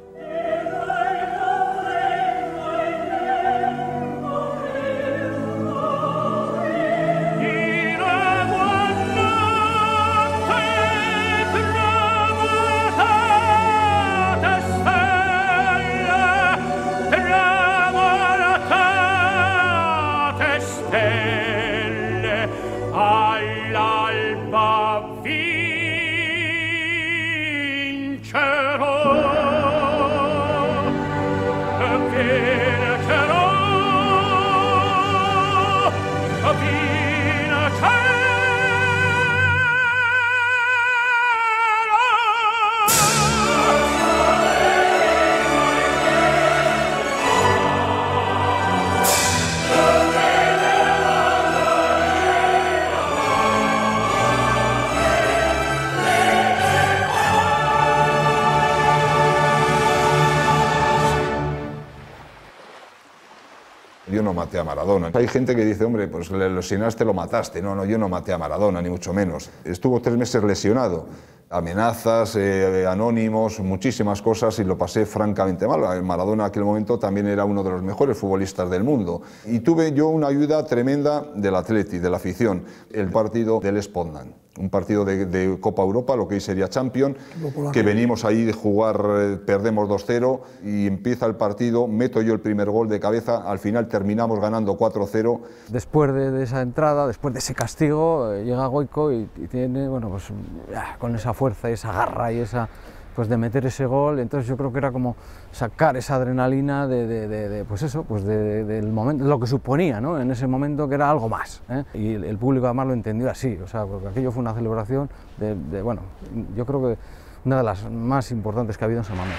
Yo no maté a Maradona. Hay gente que dice, hombre, pues le lesionaste, lo mataste. No, no, yo no maté a Maradona, ni mucho menos. Estuvo tres meses lesionado. Amenazas, eh, anónimos, muchísimas cosas y lo pasé francamente mal. Maradona en aquel momento también era uno de los mejores futbolistas del mundo. Y tuve yo una ayuda tremenda del Atleti, de la afición. El partido del Espondan, un partido de, de Copa Europa, lo que hoy sería Champions, que venimos ahí de jugar, eh, perdemos dos cero y empieza el partido, meto yo el primer gol de cabeza, al final terminamos ganando cuatro cero. Después de, de esa entrada, después de ese castigo, eh, llega Goico y, y tiene, bueno, pues con esa fuerza y esa garra y esa, pues de meter ese gol. Entonces yo creo que era como sacar esa adrenalina de, de, de, de pues eso, pues de, de, del momento, lo que suponía, ¿no? En ese momento, que era algo más, ¿eh? Y el, el público además lo entendió así, o sea, porque aquello fue una celebración de, de, bueno, yo creo que una de las más importantes que ha habido en San Mamés.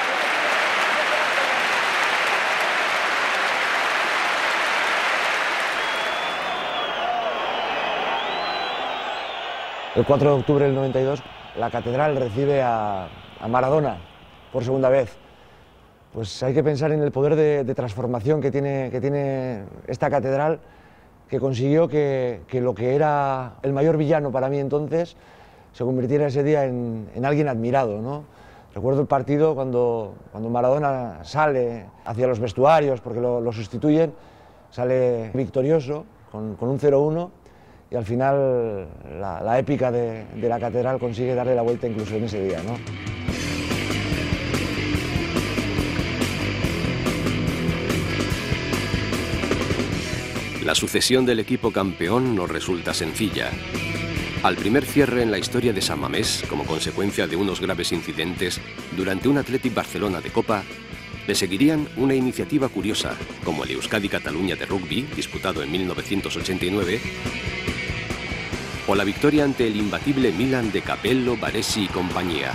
El cuatro de octubre del noventa y dos, la Catedral recibe a, a Maradona por segunda vez. Pues hay que pensar en el poder de, de transformación que tiene, que tiene esta catedral, que consiguió que, que lo que era el mayor villano para mí entonces se convirtiera ese día en, en alguien admirado, ¿no? Recuerdo el partido cuando, cuando Maradona sale hacia los vestuarios porque lo, lo sustituyen, sale victorioso con, con un cero uno. Y al final la, la épica de, de la catedral consigue darle la vuelta incluso en ese día, ¿no? La sucesión del equipo campeón no resulta sencilla. Al primer cierre en la historia de San Mamés, como consecuencia de unos graves incidentes durante un Athletic Barcelona de Copa, le seguirían una iniciativa curiosa, como el Euskadi-Cataluña de rugby, disputado en mil novecientos ochenta y nueve, o la victoria ante el imbatible Milan de Capello, Baresi y compañía.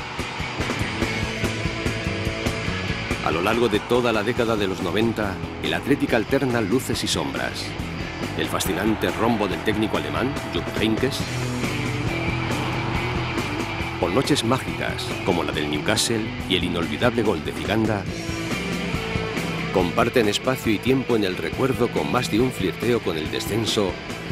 A lo largo de toda la década de los noventa, el Athletic alterna luces y sombras. El fascinante rombo del técnico alemán, Jupp Heynckes, o noches mágicas, como la del Newcastle y el inolvidable gol de Ziganda, comparten espacio y tiempo en el recuerdo con más de un flirteo con el descenso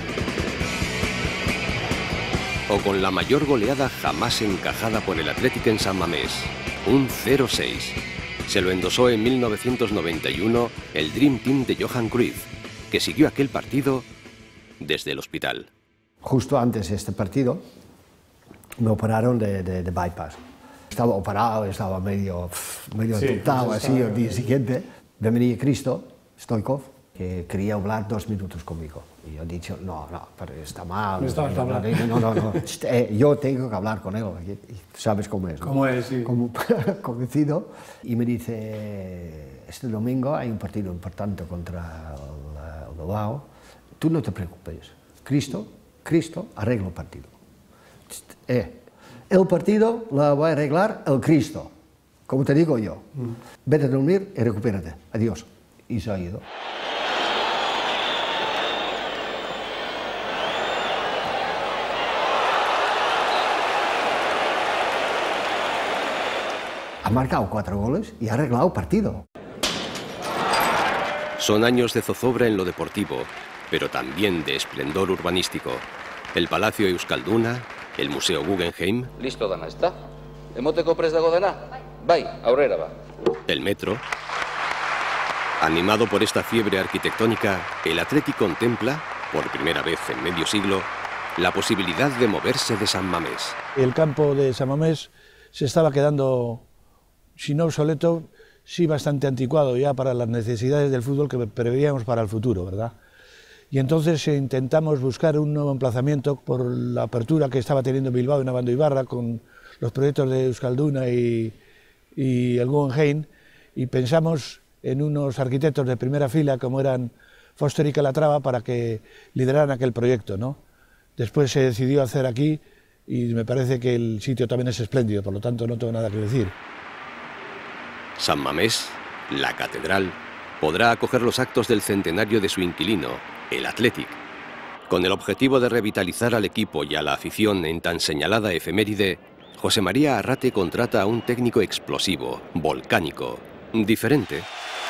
o con la mayor goleada jamás encajada por el Athletic en San Mamés, un cero seis. Se lo endosó en mil novecientos noventa y uno el Dream Team de Johan Cruyff, que siguió aquel partido desde el hospital. Justo antes de este partido me operaron de, de, de bypass. Estaba operado, estaba medio, medio Sí, atontado, pues así, está- el día siguiente. Me venía Cristo, Stoikov, que quería hablar dos minutos conmigo. Y yo he dicho, no, no, pero está mal. No estabas no, para no, hablar. no, no, no, eh, yo tengo que hablar con él. Y sabes cómo es, ¿no? Cómo es, sí. Como convencido. Y me dice, este domingo hay un partido importante contra el, el Bilbao. Tú no te preocupes. Cristo, Cristo arregla el partido. Eh, el partido lo va a arreglar el Cristo, como te digo yo. Vete a dormir y recupérate. Adiós. Y se ha ido. Ha marcado cuatro goles y ha arreglado el partido. Son años de zozobra en lo deportivo, pero también de esplendor urbanístico. El Palacio Euskalduna, el Museo Guggenheim, Listo dana, ezta? Emoteko prest dago dana? Bai, aurrera ba. el metro. Animado por esta fiebre arquitectónica, el Athletic contempla, por primera vez en medio siglo, la posibilidad de moverse de San Mamés. El campo de San Mamés se estaba quedando, si no obsoleto, sí bastante anticuado ya para las necesidades del fútbol que preveíamos para el futuro, ¿verdad? Y entonces eh, intentamos buscar un nuevo emplazamiento por la apertura que estaba teniendo Bilbao y Navando Ibarra con los proyectos de Euskalduna y, y el Guggenheim, y pensamos en unos arquitectos de primera fila como eran Foster y Calatrava para que lideraran aquel proyecto, ¿no? Después se decidió hacer aquí y me parece que el sitio también es espléndido, por lo tanto no tengo nada que decir. San Mamés, la catedral, podrá acoger los actos del centenario de su inquilino, el Athletic. Con el objetivo de revitalizar al equipo y a la afición en tan señalada efeméride, José María Arrate contrata a un técnico explosivo, volcánico, diferente.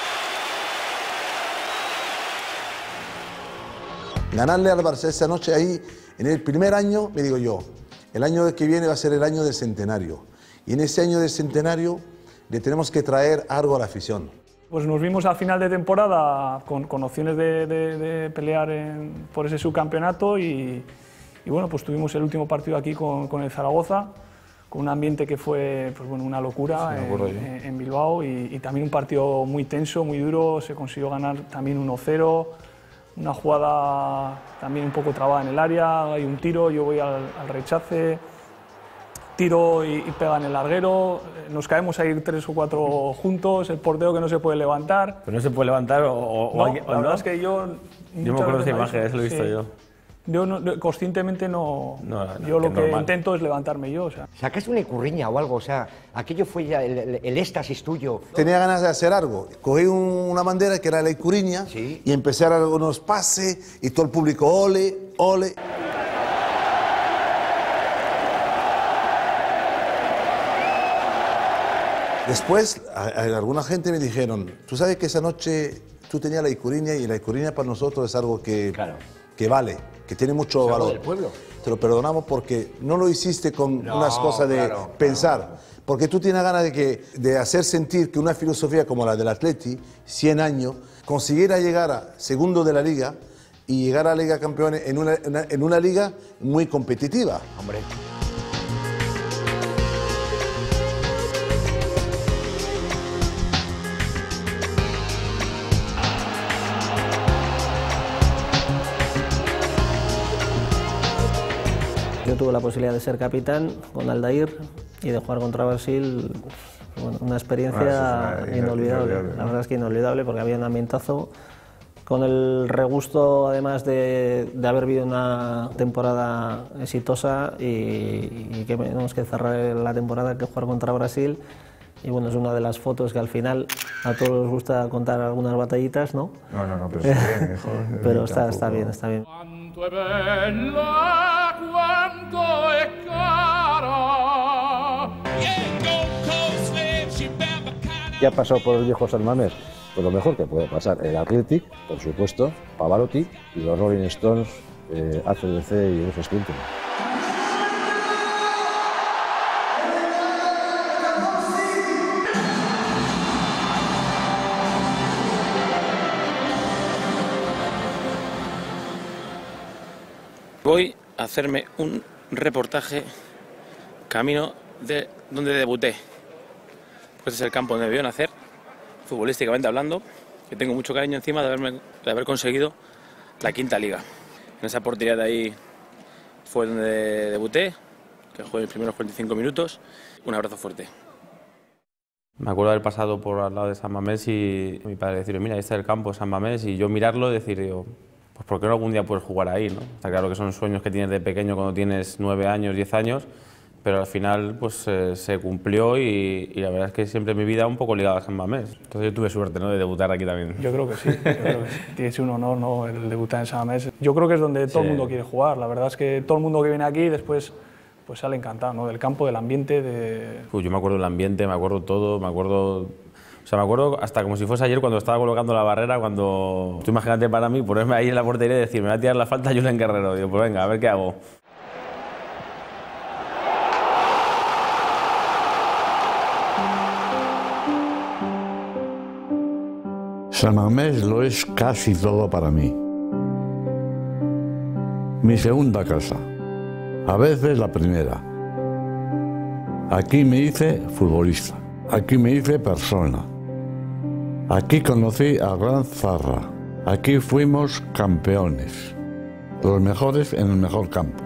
Ganarle al Barça esa noche ahí, en el primer año, me digo yo, el año que viene va a ser el año del centenario. Y en ese año del centenario le tenemos que traer algo a la afición. Pues nos vimos al final de temporada con, con opciones de, de, de pelear en, por ese subcampeonato y, y bueno, pues tuvimos el último partido aquí con, con el Zaragoza, con un ambiente que fue pues bueno, una locura Sí, me en, acuerdo yo. en- en Bilbao y, y también un partido muy tenso, muy duro, se consiguió ganar también uno cero, una jugada también un poco trabada en el área, hay un tiro, yo voy al, al rechace, tiro y, y pega en el larguero, nos caemos ahí tres o cuatro juntos, el portero que no se puede levantar. Pero no se puede levantar o, o, no, o alguien, la ¿o verdad no? es que yo... Yo me acuerdo de esa imagen, eso lo he visto sí. yo. Yo no, conscientemente no, no, no yo que lo que normal. intento es levantarme yo. O sea. ¿Sacaste una icurriña o algo? O sea, aquello fue ya el, el, el éxtasis tuyo. Tenía ganas de hacer algo. Cogí un, una bandera que era la icurriña ¿Sí? y empecé a dar algunos pases y todo el público, ole, ole. Después, a, a alguna gente me dijeron, tú sabes que esa noche tú tenías la icurriña y la icurriña para nosotros es algo que, claro. que vale, que tiene mucho ¿Es algo valor. del pueblo? Te lo perdonamos porque no lo hiciste con No, unas cosas de claro, pensar. claro. Porque tú tienes ganas de, que, de hacer sentir que una filosofía como la del Atleti, cien años, consiguiera llegar a segundo de la liga y llegar a la Liga de Campeones en una, en una, en una liga muy competitiva. Hombre. Yo tuve la posibilidad de ser capitán con Aldair y de jugar contra Brasil, bueno, una experiencia Ah, sí, inolvidable. inolvidable. La verdad es que inolvidable porque había un ambientazo con el regusto además de, de haber vivido una temporada exitosa y, y que tenemos que cerrar la temporada que jugar contra Brasil. Y bueno, es una de las fotos que al final a todos les gusta contar algunas batallitas, ¿no? No, no, no, pero está bien, mejor. Pero está, está bien, está bien. Quanto è bella, quanto è cara. Ya pasó por el viejo San Mamés, pues lo mejor que puede pasar, el Athletic, por supuesto, Pavarotti y los Rolling Stones, eh, A C D C y Bruce Springsteen. Voy a hacerme un reportaje camino de donde debuté. Pues es el campo donde me vio nacer, futbolísticamente hablando, que tengo mucho cariño encima de, haberme, de haber conseguido la quinta liga. En esa portería de ahí fue donde debuté, que jugué mis primeros cuarenta y cinco minutos. Un abrazo fuerte. Me acuerdo de haber pasado por al lado de San Mamés y mi padre decirme, mira, ahí está el campo de San Mamés, y yo mirarlo y decir, digo, pues ¿por qué no algún día puedes jugar ahí, ¿no? Está claro que son sueños que tienes de pequeño cuando tienes nueve años, diez años, pero al final pues eh, se cumplió y, y la verdad es que siempre mi vida un poco ligada a San Mamés. Entonces yo tuve suerte, ¿no?, de debutar aquí también. Yo creo que sí, yo creo que sí. Tiene que ser un honor, ¿no?, el debutar en San Mamés. Yo creo que es donde todo Sí. el mundo quiere jugar. La verdad es que todo el mundo que viene aquí después pues sale encantado, ¿no?, del campo, del ambiente, de... Uy, yo me acuerdo del ambiente, me acuerdo todo, me acuerdo... O sea, me acuerdo hasta como si fuese ayer cuando estaba colocando la barrera, cuando... Tú imagínate para mí, ponerme ahí en la portería y decir, me va a tirar la falta Julen Guerrero. Digo, pues venga, a ver qué hago. San Mamés lo es casi todo para mí. Mi segunda casa, a veces la primera. Aquí me hice futbolista, aquí me hice persona. Aquí conocí a Gran Zarra, aquí fuimos campeones, los mejores en el mejor campo.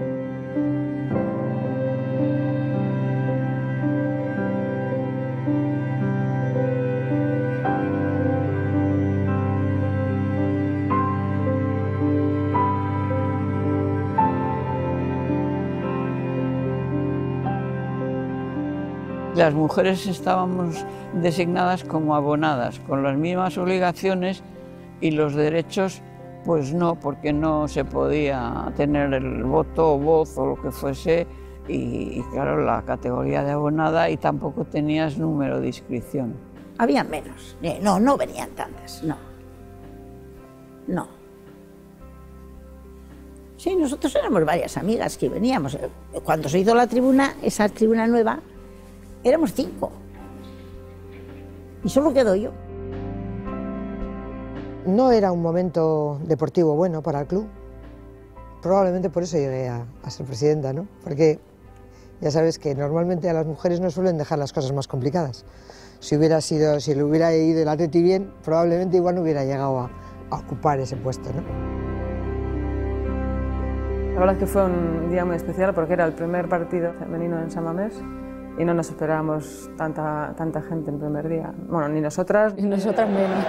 Las mujeres estábamos designadas como abonadas, con las mismas obligaciones y los derechos, pues no, porque no se podía tener el voto o voz o lo que fuese, y, y claro, la categoría de abonada, y tampoco tenías número de inscripción. Había menos, eh, no, no venían tantas, no, no. Sí, nosotros éramos varias amigas que veníamos. Cuando se hizo la tribuna, esa tribuna nueva, éramos cinco. Y solo quedó yo. No era un momento deportivo bueno para el club. Probablemente por eso llegué a, a ser presidenta, ¿no? Porque ya sabes que normalmente a las mujeres no suelen dejar las cosas más complicadas. Si hubiera sido, si le hubiera ido el Atleti bien, probablemente igual no hubiera llegado a, a ocupar ese puesto, ¿no? La verdad es que fue un día muy especial porque era el primer partido femenino en San Mamés y no nos esperábamos tanta, tanta gente el primer día. Bueno, ni nosotras. Y nosotras menos.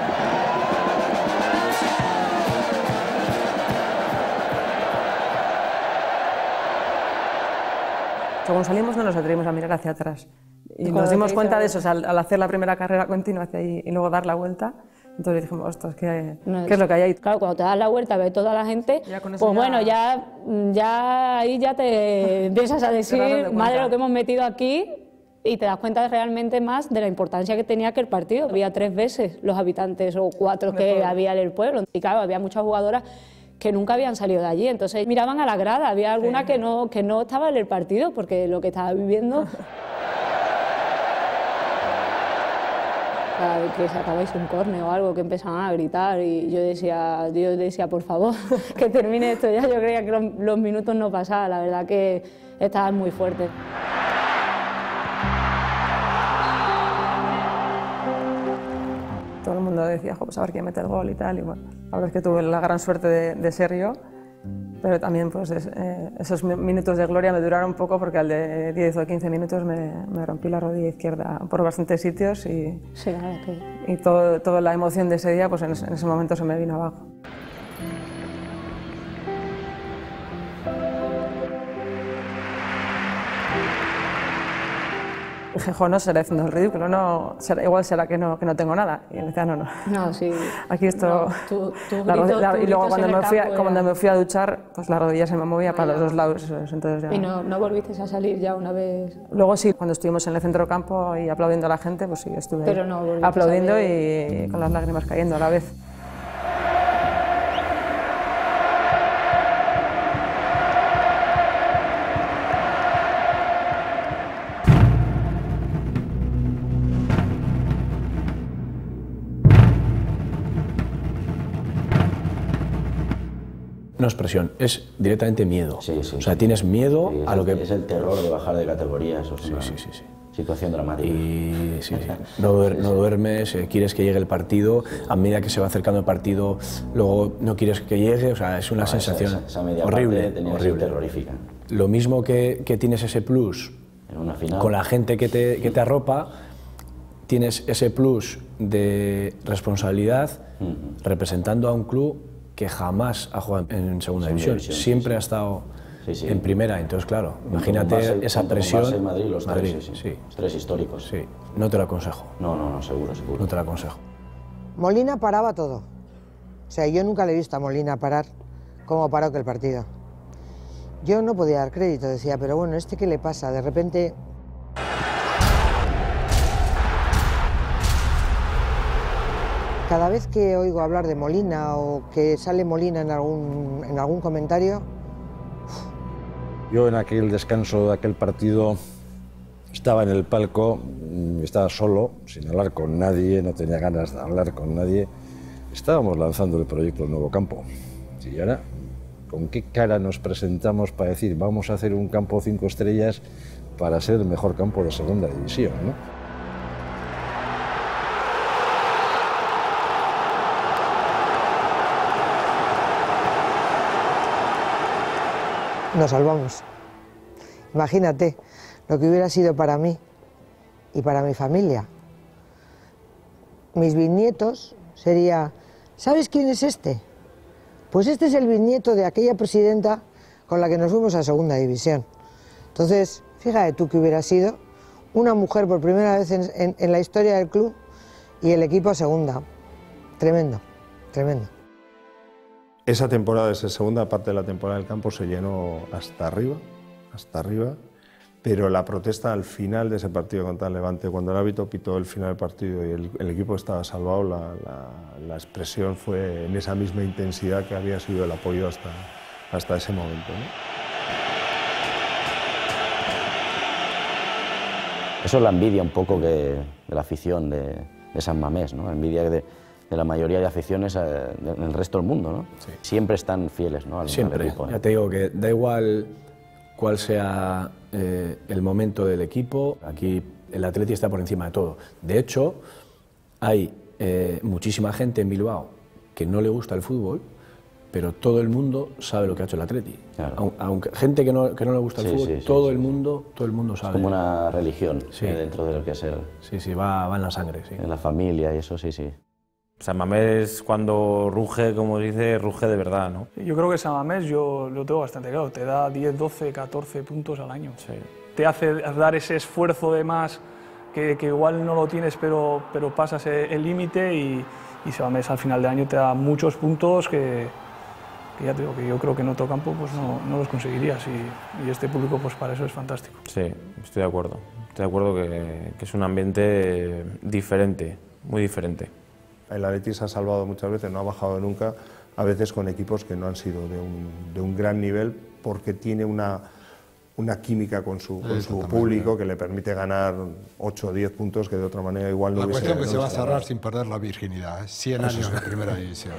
Según salimos no nos atrevimos a mirar hacia atrás. Y Cuando nos dimos te cuenta de hizo- eso, o sea, al, al hacer la primera carrera continua hacia ahí y luego dar la vuelta. Entonces dijimos, ostras, ¿qué, No, ¿qué es lo que hay ahí? Claro, cuando te das la vuelta, ves toda la gente, con pues eso ya- bueno, ya, ya ahí ya te empiezas a Te vas decir, dando madre, cuenta. lo que hemos metido aquí, y te das cuenta realmente más de la importancia que tenía aquel partido. Había tres veces los habitantes o cuatro De que pueblo. había en el pueblo. Y claro, había muchas jugadoras que nunca habían salido de allí, entonces miraban a la grada, había alguna que no, que no estaba en el partido porque lo que estaba viviendo... Cada vez que sacabais un córner o algo, que empezaban a gritar y yo decía, yo decía por favor, que termine esto ya. Yo creía que los, los minutos no pasaban, la verdad que estaban muy fuertes. Todo el mundo decía, jo, pues a ver quién mete el gol y tal. Y bueno, la verdad es que tuve la gran suerte de, de ser yo, pero también pues, es- eh, esos mi- minutos de gloria me duraron un poco porque al de diez o quince minutos me, me rompí la rodilla izquierda por bastantes sitios y, Sí, la verdad que... y todo, toda la emoción de ese día pues en ese, en ese momento se me vino abajo. Dije, jo, no seré haciendo el ridículo, no, será- igual será que no, que no tengo nada. Y me decía, no, no. No, sí. Aquí esto... No, tu- tu la grito- rodi- la- tu y luego gritos cuando en me, el fui a, campo cuando era- me fui a duchar, pues la rodilla se me movía para los dos lados. eso es, Entonces ya... Y no, no volviste a salir ya una vez... Luego sí, cuando estuvimos en el centro campo y aplaudiendo a la gente, pues sí, estuve Pero no volviste a aplaudiendo salir. y con las lágrimas cayendo a la vez. No es presión, es directamente miedo. Sí, sí. O sea, tienes miedo Sí, es a lo el- que... Es el terror de bajar de categoría, eso es una sí, sí, sí. situación dramática. Y sí, sí. No, duer- no duermes, eh, quieres que llegue el partido, a medida que se va acercando el partido, luego no quieres que llegue, o sea, es una No, esa- esa- sensación esa media horrible, parte tenía que ser horrible. terrorífica. Lo mismo que, que tienes ese plus En una final. con la gente que te, que te arropa, tienes ese plus de responsabilidad representando a un club que jamás ha jugado en segunda Segunda división, división, sí, siempre ha estado Sí, sí. en primera, entonces claro, Junto imagínate con Barça- esa junto con presión. Barça y Madrid, los tres, Madrid, sí, sí. sí. Los tres históricos. Sí, no te lo aconsejo. No, no, no, seguro, seguro. No te lo aconsejo. Molina paraba todo. O sea, yo nunca le he visto a Molina parar como paró aquel partido. Yo no podía dar crédito, decía, pero bueno, ¿este qué le pasa? De repente... Cada vez que oigo hablar de Molina o que sale Molina en algún, en algún comentario, Yo en aquel descanso de aquel partido estaba en el palco, mm, estaba solo, sin hablar con nadie, no tenía ganas de hablar con nadie. Estábamos lanzando el proyecto del nuevo campo. Y ahora, ¿con qué cara nos presentamos para decir vamos a hacer un campo cinco estrellas para ser el mejor campo de segunda división, ¿no? nos salvamos. Imagínate lo que hubiera sido para mí y para mi familia. Mis bisnietos sería, ¿sabes quién es este? Pues este es el bisnieto de aquella presidenta con la que nos fuimos a segunda división. Entonces, fíjate tú que hubiera sido una mujer por primera vez en, en- en la historia del club y el equipo a segunda. Tremendo, tremendo. Esa temporada, esa segunda parte de la temporada del campo se llenó hasta arriba, hasta arriba, pero la protesta al final de ese partido contra el Levante, cuando el árbitro pitó el final del partido y el, el equipo estaba salvado, la, la- la expresión fue en esa misma intensidad que había sido el apoyo hasta, hasta ese momento, ¿no? Eso es la envidia un poco que, de la afición de, de San Mamés, ¿no? Envidia de, de la mayoría de aficiones eh, de- en el resto del mundo, ¿no? Siempre están fieles, ¿no? al, al Siempre. equipo, ¿no? Ya te digo que da igual cuál sea eh, el momento del equipo, aquí el Atleti está por encima de todo. De hecho, hay eh, muchísima gente en Bilbao que no le gusta el fútbol, pero todo el mundo sabe lo que ha hecho el Atleti. Claro. Aunque gente que no, que no le gusta el sí, fútbol, sí, sí, todo, sí. El mundo, todo el mundo sabe. Es como una religión sí. eh, dentro de lo que es el... Sí, sí, va, va en la sangre. Sí. En la familia y eso, sí, sí. San Mamés, cuando ruge, como dice, ruge de verdad, ¿no? Yo creo que San Mamés, yo lo tengo bastante claro, te da diez, doce, catorce puntos al año. Sí. Te hace dar ese esfuerzo de más que, que igual no lo tienes, pero, pero pasas el límite y, y San Mamés al final de año te da muchos puntos que, que ya te digo que yo creo que en otro campo pues no, no los conseguirías y, y este público pues para eso es fantástico. Sí, estoy de acuerdo. Estoy de acuerdo que, que es un ambiente diferente, muy diferente. El Atleti se ha salvado muchas veces, no ha bajado nunca, a veces con equipos que no han sido de un, de un gran nivel porque tiene una, una química con su, con su público que le permite ganar ocho o diez puntos que de otra manera igual no la hubiese... La cuestión que no se va a cerrar sin perder la virginidad, cien años de primera división.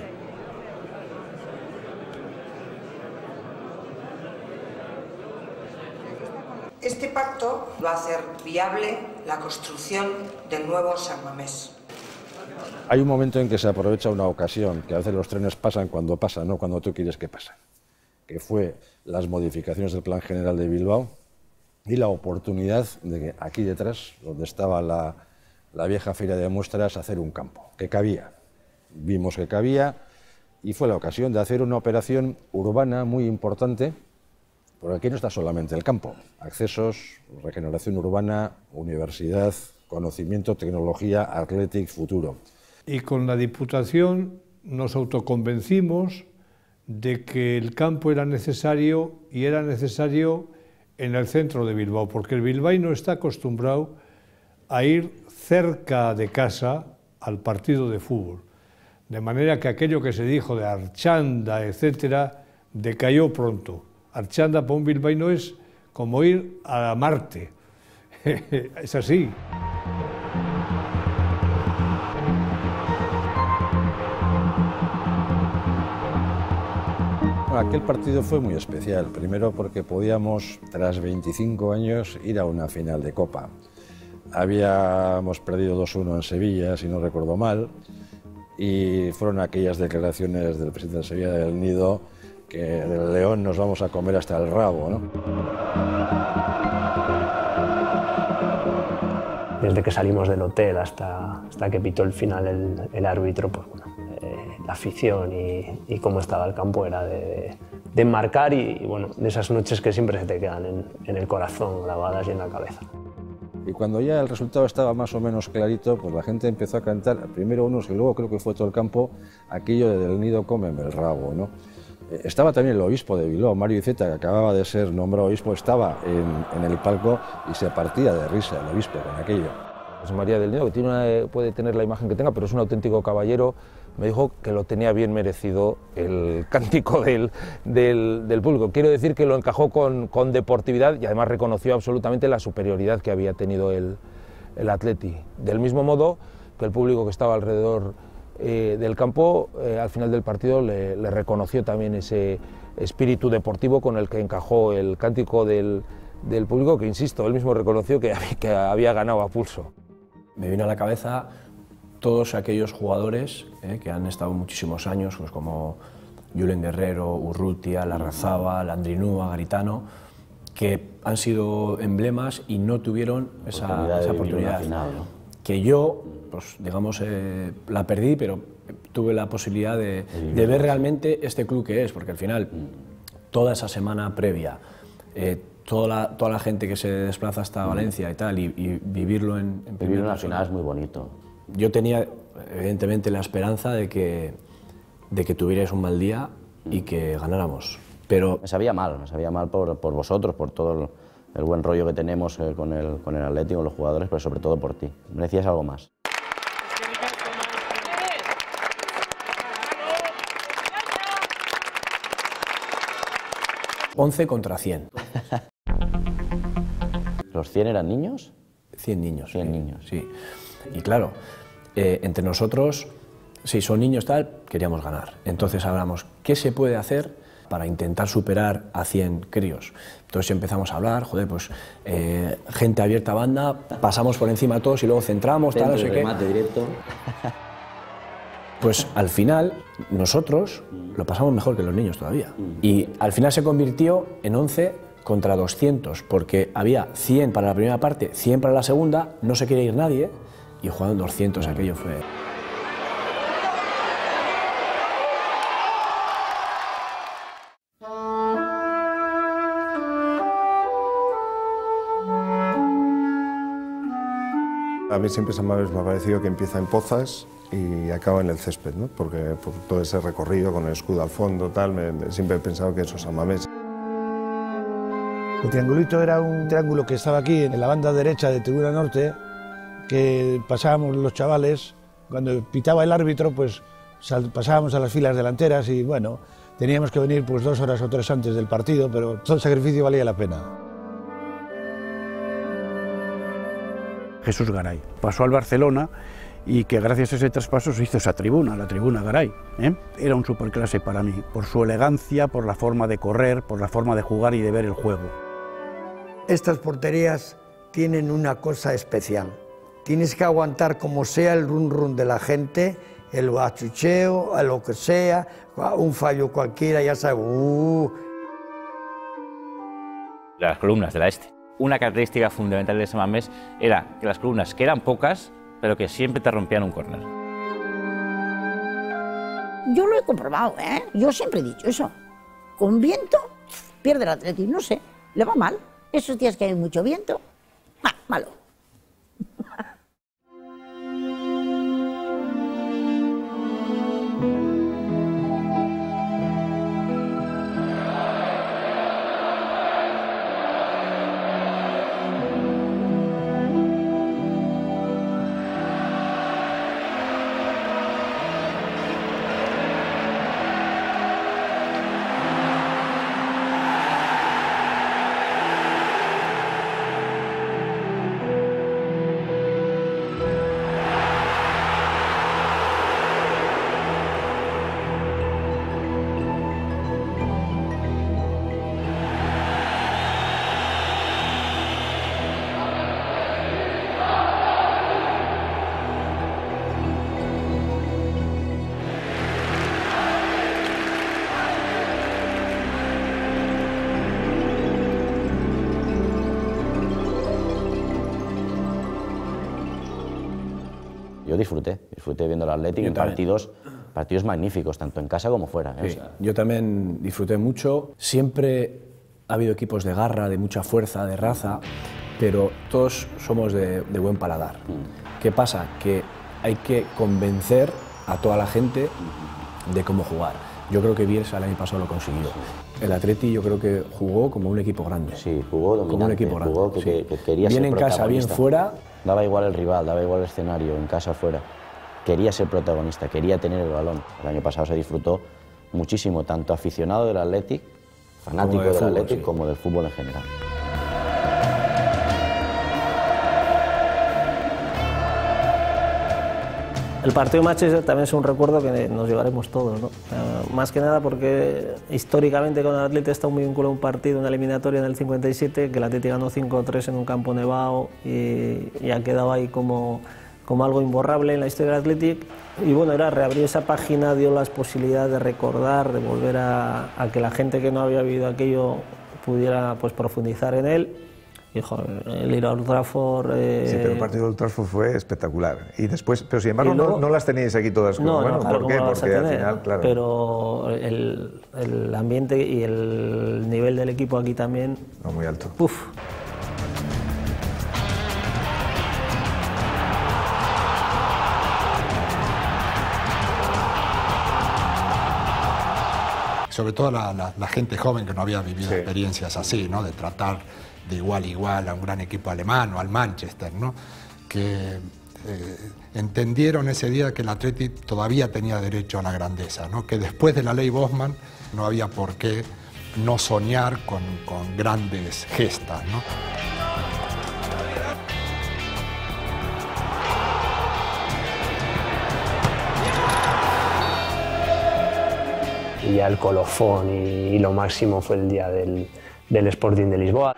Este pacto va a hacer viable la construcción del nuevo San Mamés. Hay un momento en que se aprovecha una ocasión, que a veces los trenes pasan cuando pasan, no cuando tú quieres que pasen, que fue las modificaciones del Plan General de Bilbao y la oportunidad de que aquí detrás, donde estaba la, la vieja feria de muestras, hacer un campo, que cabía. Vimos que cabía y fue la ocasión de hacer una operación urbana muy importante, porque aquí no está solamente el campo, accesos, regeneración urbana, universidad, conocimiento, tecnología, Athletic, futuro. Y con la Diputación nos autoconvencimos de que el campo era necesario y era necesario en el centro de Bilbao, porque el bilbaíno está acostumbrado a ir cerca de casa al partido de fútbol, de manera que aquello que se dijo de Archanda, etcétera, decayó pronto. Archanda para un bilbaíno es como ir a Marte, es así. Aquel partido fue muy especial, primero porque podíamos, tras veinticinco años, ir a una final de Copa. Habíamos perdido dos uno en Sevilla, si no recuerdo mal, y fueron aquellas declaraciones del presidente de Sevilla del Nido que del León nos vamos a comer hasta el rabo, ¿no? Desde que salimos del hotel hasta, hasta que pitó el final el, el árbitro, pues bueno, eh, la afición y, y cómo estaba el campo era de, de enmarcar y, y bueno, de esas noches que siempre se te quedan en, en el corazón, grabadas y en la cabeza. Y cuando ya el resultado estaba más o menos clarito, pues la gente empezó a cantar, primero unos y luego creo que fue todo el campo, aquello de Del Nido cómeme el rabo, ¿no? Estaba también el obispo de Bilbao, Mario Iceta, que acababa de ser nombrado obispo, estaba en, en el palco y se partía de risa el obispo con aquello. José María del Nido, que tiene una, puede tener la imagen que tenga, pero es un auténtico caballero, me dijo que lo tenía bien merecido el cántico del, del, del público. Quiero decir que lo encajó con, con deportividad y además reconoció absolutamente la superioridad que había tenido el, el Atleti. Del mismo modo que el público que estaba alrededor Eh, del campo, eh, al final del partido le, le reconoció también ese espíritu deportivo con el que encajó el cántico del, del público, que insisto, él mismo reconoció que, que había ganado a pulso. Me vino a la cabeza todos aquellos jugadores eh, que han estado muchísimos años, pues como Julen Guerrero, Urrutia, Larrazábal, Andrinúa, Garitano, que han sido emblemas y no tuvieron esa oportunidad, esa oportunidad final, ¿no? Que yo, pues digamos, eh, la perdí, pero tuve la posibilidad de, de ver realmente este club que es, porque al final, toda esa semana previa, eh, toda, la, toda la gente que se desplaza hasta Valencia y tal, y, y vivirlo en, en Vivirlo en la final es muy bonito. Yo tenía, evidentemente, la esperanza de que, de que tuvierais un mal día y que ganáramos, pero... Me sabía mal, me sabía mal por, por vosotros, por todo el, el buen rollo que tenemos eh, con el, con el Atlético, con los jugadores, pero sobre todo por ti. Merecías algo más. once contra cien. ¿Los cien eran niños? cien niños. cien sí, niños. Sí. Y claro, eh, entre nosotros, si son niños tal, queríamos ganar. Entonces hablamos, ¿qué se puede hacer para intentar superar a cien críos? Entonces empezamos a hablar, joder, pues eh, gente abierta a banda, pasamos por encima a todos y luego centramos, tal, no sé qué. Remate directo. Pues al final nosotros lo pasamos mejor que los niños todavía. Y al final se convirtió en once contra doscientos, porque había cien para la primera parte, cien para la segunda, no se quería ir nadie, y jugaron doscientos, aquello fue... A mí siempre San Mamés me ha parecido que empieza en Pozas y acaba en el césped, ¿no? Porque por todo ese recorrido con el escudo al fondo, tal, me, me, siempre he pensado que eso es San Mamés. El triangulito era un triángulo que estaba aquí en la banda derecha de Tribuna Norte, que pasábamos los chavales, cuando pitaba el árbitro, pues sal, pasábamos a las filas delanteras y bueno, teníamos que venir pues dos horas o tres antes del partido, pero todo el sacrificio valía la pena. Jesús Garay pasó al Barcelona y que gracias a ese traspaso se hizo esa tribuna, la tribuna Garay, ¿eh? Era un superclase para mí, por su elegancia, por la forma de correr, por la forma de jugar y de ver el juego. Estas porterías tienen una cosa especial. Tienes que aguantar como sea el run run de la gente, el achucheo, a lo que sea, un fallo cualquiera, ya sabes. Uh. Las columnas de la Este. Una característica fundamental de San Mamés era que las columnas, que eran pocas, pero que siempre te rompían un córner. Yo lo he comprobado, ¿eh? Yo siempre he dicho eso. Con viento pierde el Atleti, no sé, le va mal. Esos días que hay mucho viento, ah, malo. Yo disfruté, disfruté viendo el Atlético en partidos, partidos magníficos, tanto en casa como fuera. ¿eh? Sí, o sea, yo también disfruté mucho. Siempre ha habido equipos de garra, de mucha fuerza, de raza, pero todos somos de, de buen paladar. Mm. ¿Qué pasa? Que hay que convencer a toda la gente de cómo jugar. Yo creo que Bielsa el año pasado lo consiguió. El Atleti yo creo que jugó como un equipo grande. Sí, jugó dominante, como un equipo grande. Jugó que, sí. que, que quería bien ser en casa, bien fuera. Daba igual el rival, daba igual el escenario, en casa o fuera. Quería ser protagonista, quería tener el balón. El año pasado se disfrutó muchísimo, tanto aficionado del Athletic, fanático del fútbol, Athletic, sí. como del fútbol en general. El partido de Manchester también es un recuerdo que nos llevaremos todos, ¿no? Uh, más que nada porque históricamente con el Athletic está muy vinculado un partido, una eliminatoria en el cincuenta y siete, que el Athletic ganó cinco tres en un campo nevado y, y ha quedado ahí como, como algo imborrable en la historia del Athletic. Y bueno, era reabrir esa página, dio las posibilidades de recordar, de volver a, a que la gente que no había vivido aquello pudiera pues, profundizar en él. Y, joder, el ir a Old Trafford... Eh... Sí, pero el partido de Old Trafford fue espectacular. Y después, pero sin embargo, luego... no, no las teníais aquí todas. No, bueno, no, claro, ¿por qué? Porque al final, claro. Pero el, el ambiente y el nivel del equipo aquí también... No, muy alto. Uf. Sobre todo la, la, la gente joven que no había vivido sí. experiencias así, ¿no? De tratar de igual a igual a un gran equipo alemán o al Manchester, ¿no? Que eh, entendieron ese día que el Athletic todavía tenía derecho a la grandeza, ¿no? Que después de la ley Bosman no había por qué no soñar con, con grandes gestas, ¿no? Y ya el colofón y, y lo máximo fue el día del, del Sporting de Lisboa.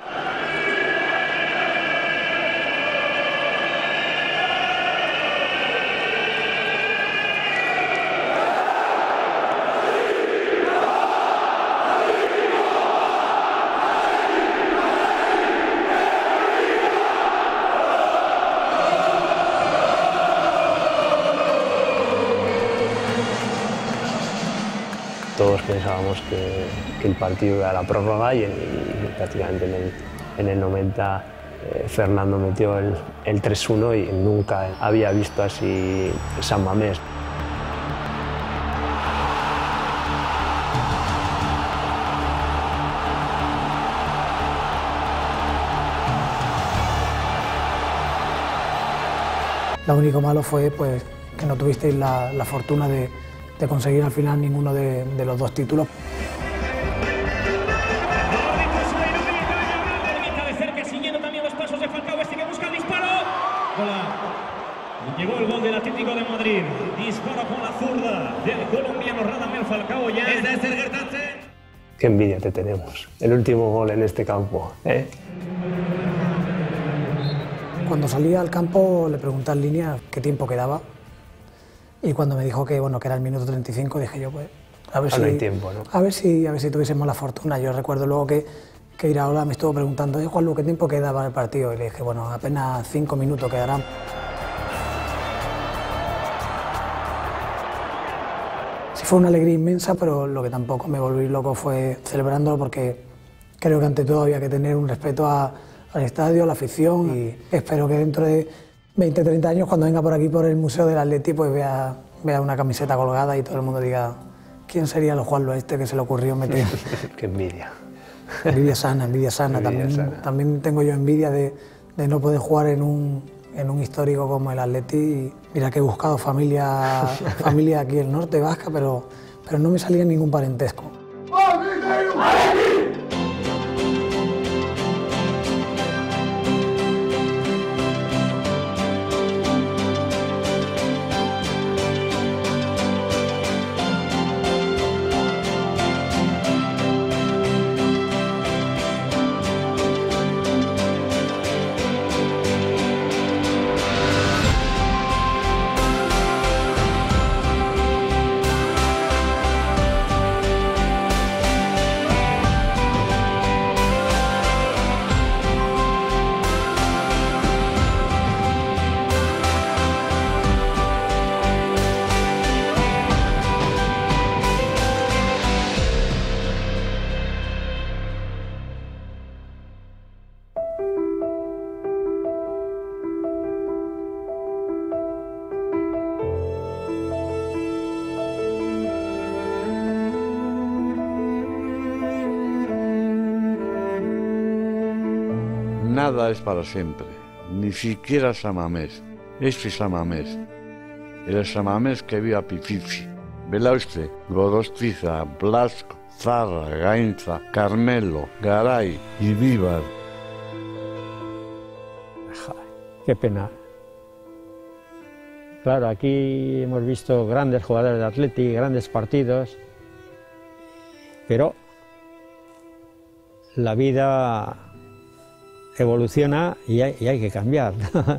todos pensábamos que, que el partido iba a la prórroga y, y prácticamente en el, en el noventa eh, Fernando metió el, el tres uno y nunca había visto así San Mamés. Lo único malo fue pues, que no tuvisteis la, la fortuna de, de conseguir al final ninguno de, de los dos títulos. Llegó el gol del Atlético de Madrid. Dispara con la zurda del colombiano Radamel Falcao ya. Es de Serger Tatsen. Qué envidia te tenemos. El último gol en este campo, ¿eh? Cuando salí al campo le pregunté en línea qué tiempo quedaba y cuando me dijo que, bueno, que era el minuto treinta y cinco dije yo, pues, a ver, si, hay tiempo, ¿no? a ver si a ver si tuviésemos la fortuna. Yo recuerdo luego que, que Iraola me estuvo preguntando, Juan, ¿qué tiempo quedaba el partido? Y le dije, bueno, apenas cinco minutos quedarán. Sí, fue una alegría inmensa, pero lo que tampoco me volví loco fue celebrándolo porque creo que ante todo había que tener un respeto a al estadio, a la afición y espero que dentro de veinte, treinta años cuando venga por aquí por el Museo del Atleti pues vea, vea una camiseta colgada y todo el mundo diga ¿quién sería el Juanlo este que se le ocurrió meter? Qué envidia. Envidia sana, envidia sana. Envidia también, sana. también tengo yo envidia de, de no poder jugar en un, en un histórico como el Atleti. Y mira que he buscado familia, familia aquí en el norte vasca, pero, pero no me salía ningún parentesco. Nada es para siempre, ni siquiera San Mamés. Este San Mamés, el San Mamés que vio a Pichichi, Belaustre, Gorostiza, Blasco, Zarra, Gainza, Carmelo, Garay y Víbar. Qué pena. Claro, aquí hemos visto grandes jugadores de Atleti, grandes partidos, pero la vida evoluciona y hay, y hay que cambiar.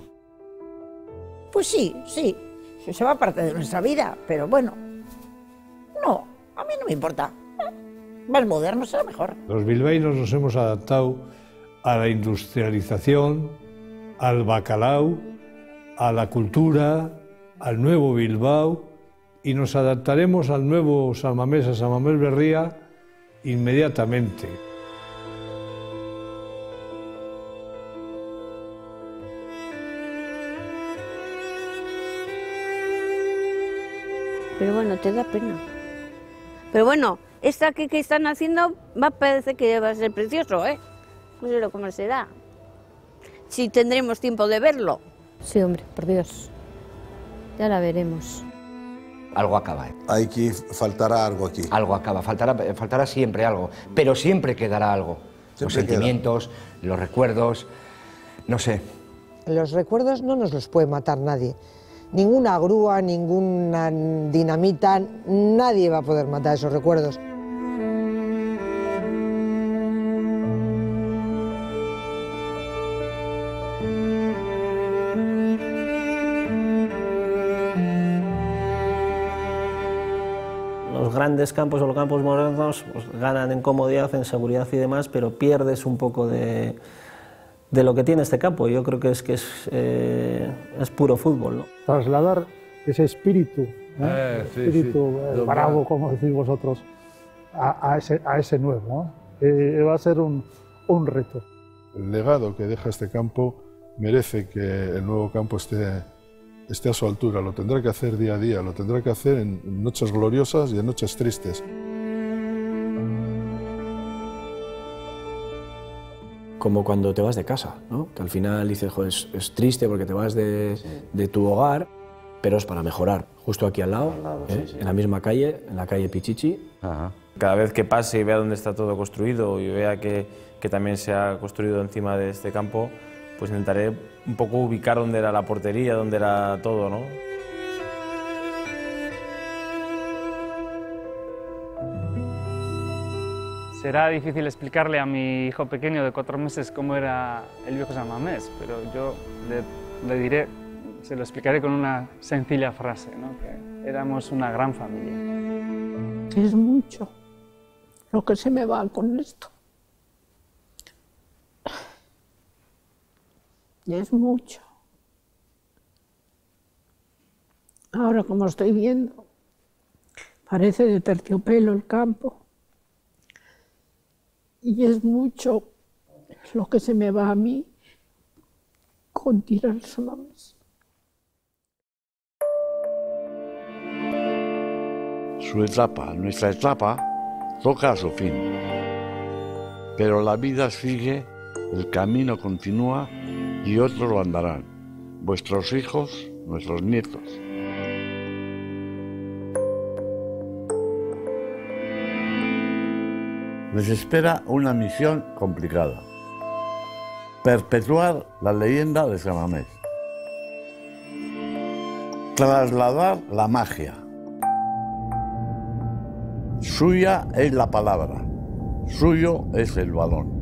Pues sí, sí, se va parte de nuestra vida, pero bueno, no, a mí no me importa. Más moderno será mejor. Los bilbaínos nos hemos adaptado a la industrialización, al bacalao, a la cultura, al nuevo Bilbao y nos adaptaremos al nuevo San Mamés, a San Mamés Berría, inmediatamente. Pero bueno, te da pena. Pero bueno, esta que, que están haciendo va a parecer que va a ser precioso, ¿eh? No sé lo cómo será. Si tendremos tiempo de verlo. Sí, hombre, por Dios. Ya la veremos. Algo acaba. ¿eh? Hay que faltará algo aquí. Algo acaba, faltará, faltará siempre algo, pero siempre quedará algo. Siempre los sentimientos, queda. Los recuerdos, no sé. Los recuerdos no nos los puede matar nadie. Ninguna grúa, ninguna dinamita, nadie va a poder matar esos recuerdos. Los grandes campos o los campos modernos pues, ganan en comodidad, en seguridad y demás, pero pierdes un poco de, de lo que tiene este campo. Yo creo que es, que es, eh, es puro fútbol, ¿no? Trasladar ese espíritu, ¿eh? Eh, sí, espíritu sí. eh, bravo, como decís vosotros, a, a, ese, a ese nuevo, ¿eh? Eh, va a ser un, un reto. El legado que deja este campo merece que el nuevo campo esté, esté a su altura, lo tendrá que hacer día a día, lo tendrá que hacer en noches gloriosas y en noches tristes. Como cuando te vas de casa, ¿no? Que al final dices, joder, es, es triste porque te vas de, de tu hogar, pero es para mejorar. Justo aquí al lado, al lado ¿eh? sí, sí. en la misma calle, en la calle Pichichi. Ajá. Cada vez que pase y vea dónde está todo construido y vea que, que también se ha construido encima de este campo, pues intentaré un poco ubicar dónde era la portería, dónde era todo, ¿no? Será difícil explicarle a mi hijo pequeño de cuatro meses cómo era el viejo San Mamés, pero yo le, le diré, se lo explicaré con una sencilla frase, ¿no? Que éramos una gran familia. Es mucho lo que se me va con esto. Y es mucho. Ahora, como estoy viendo, parece de terciopelo el campo. Y es mucho lo que se me va a mí con tirar el San Mamés. Su etapa, nuestra etapa, toca a su fin. Pero la vida sigue, el camino continúa y otros lo andarán. Vuestros hijos, nuestros nietos. Les espera una misión complicada. Perpetuar la leyenda de San Mamés. Trasladar la magia. Suya es la palabra, suyo es el balón.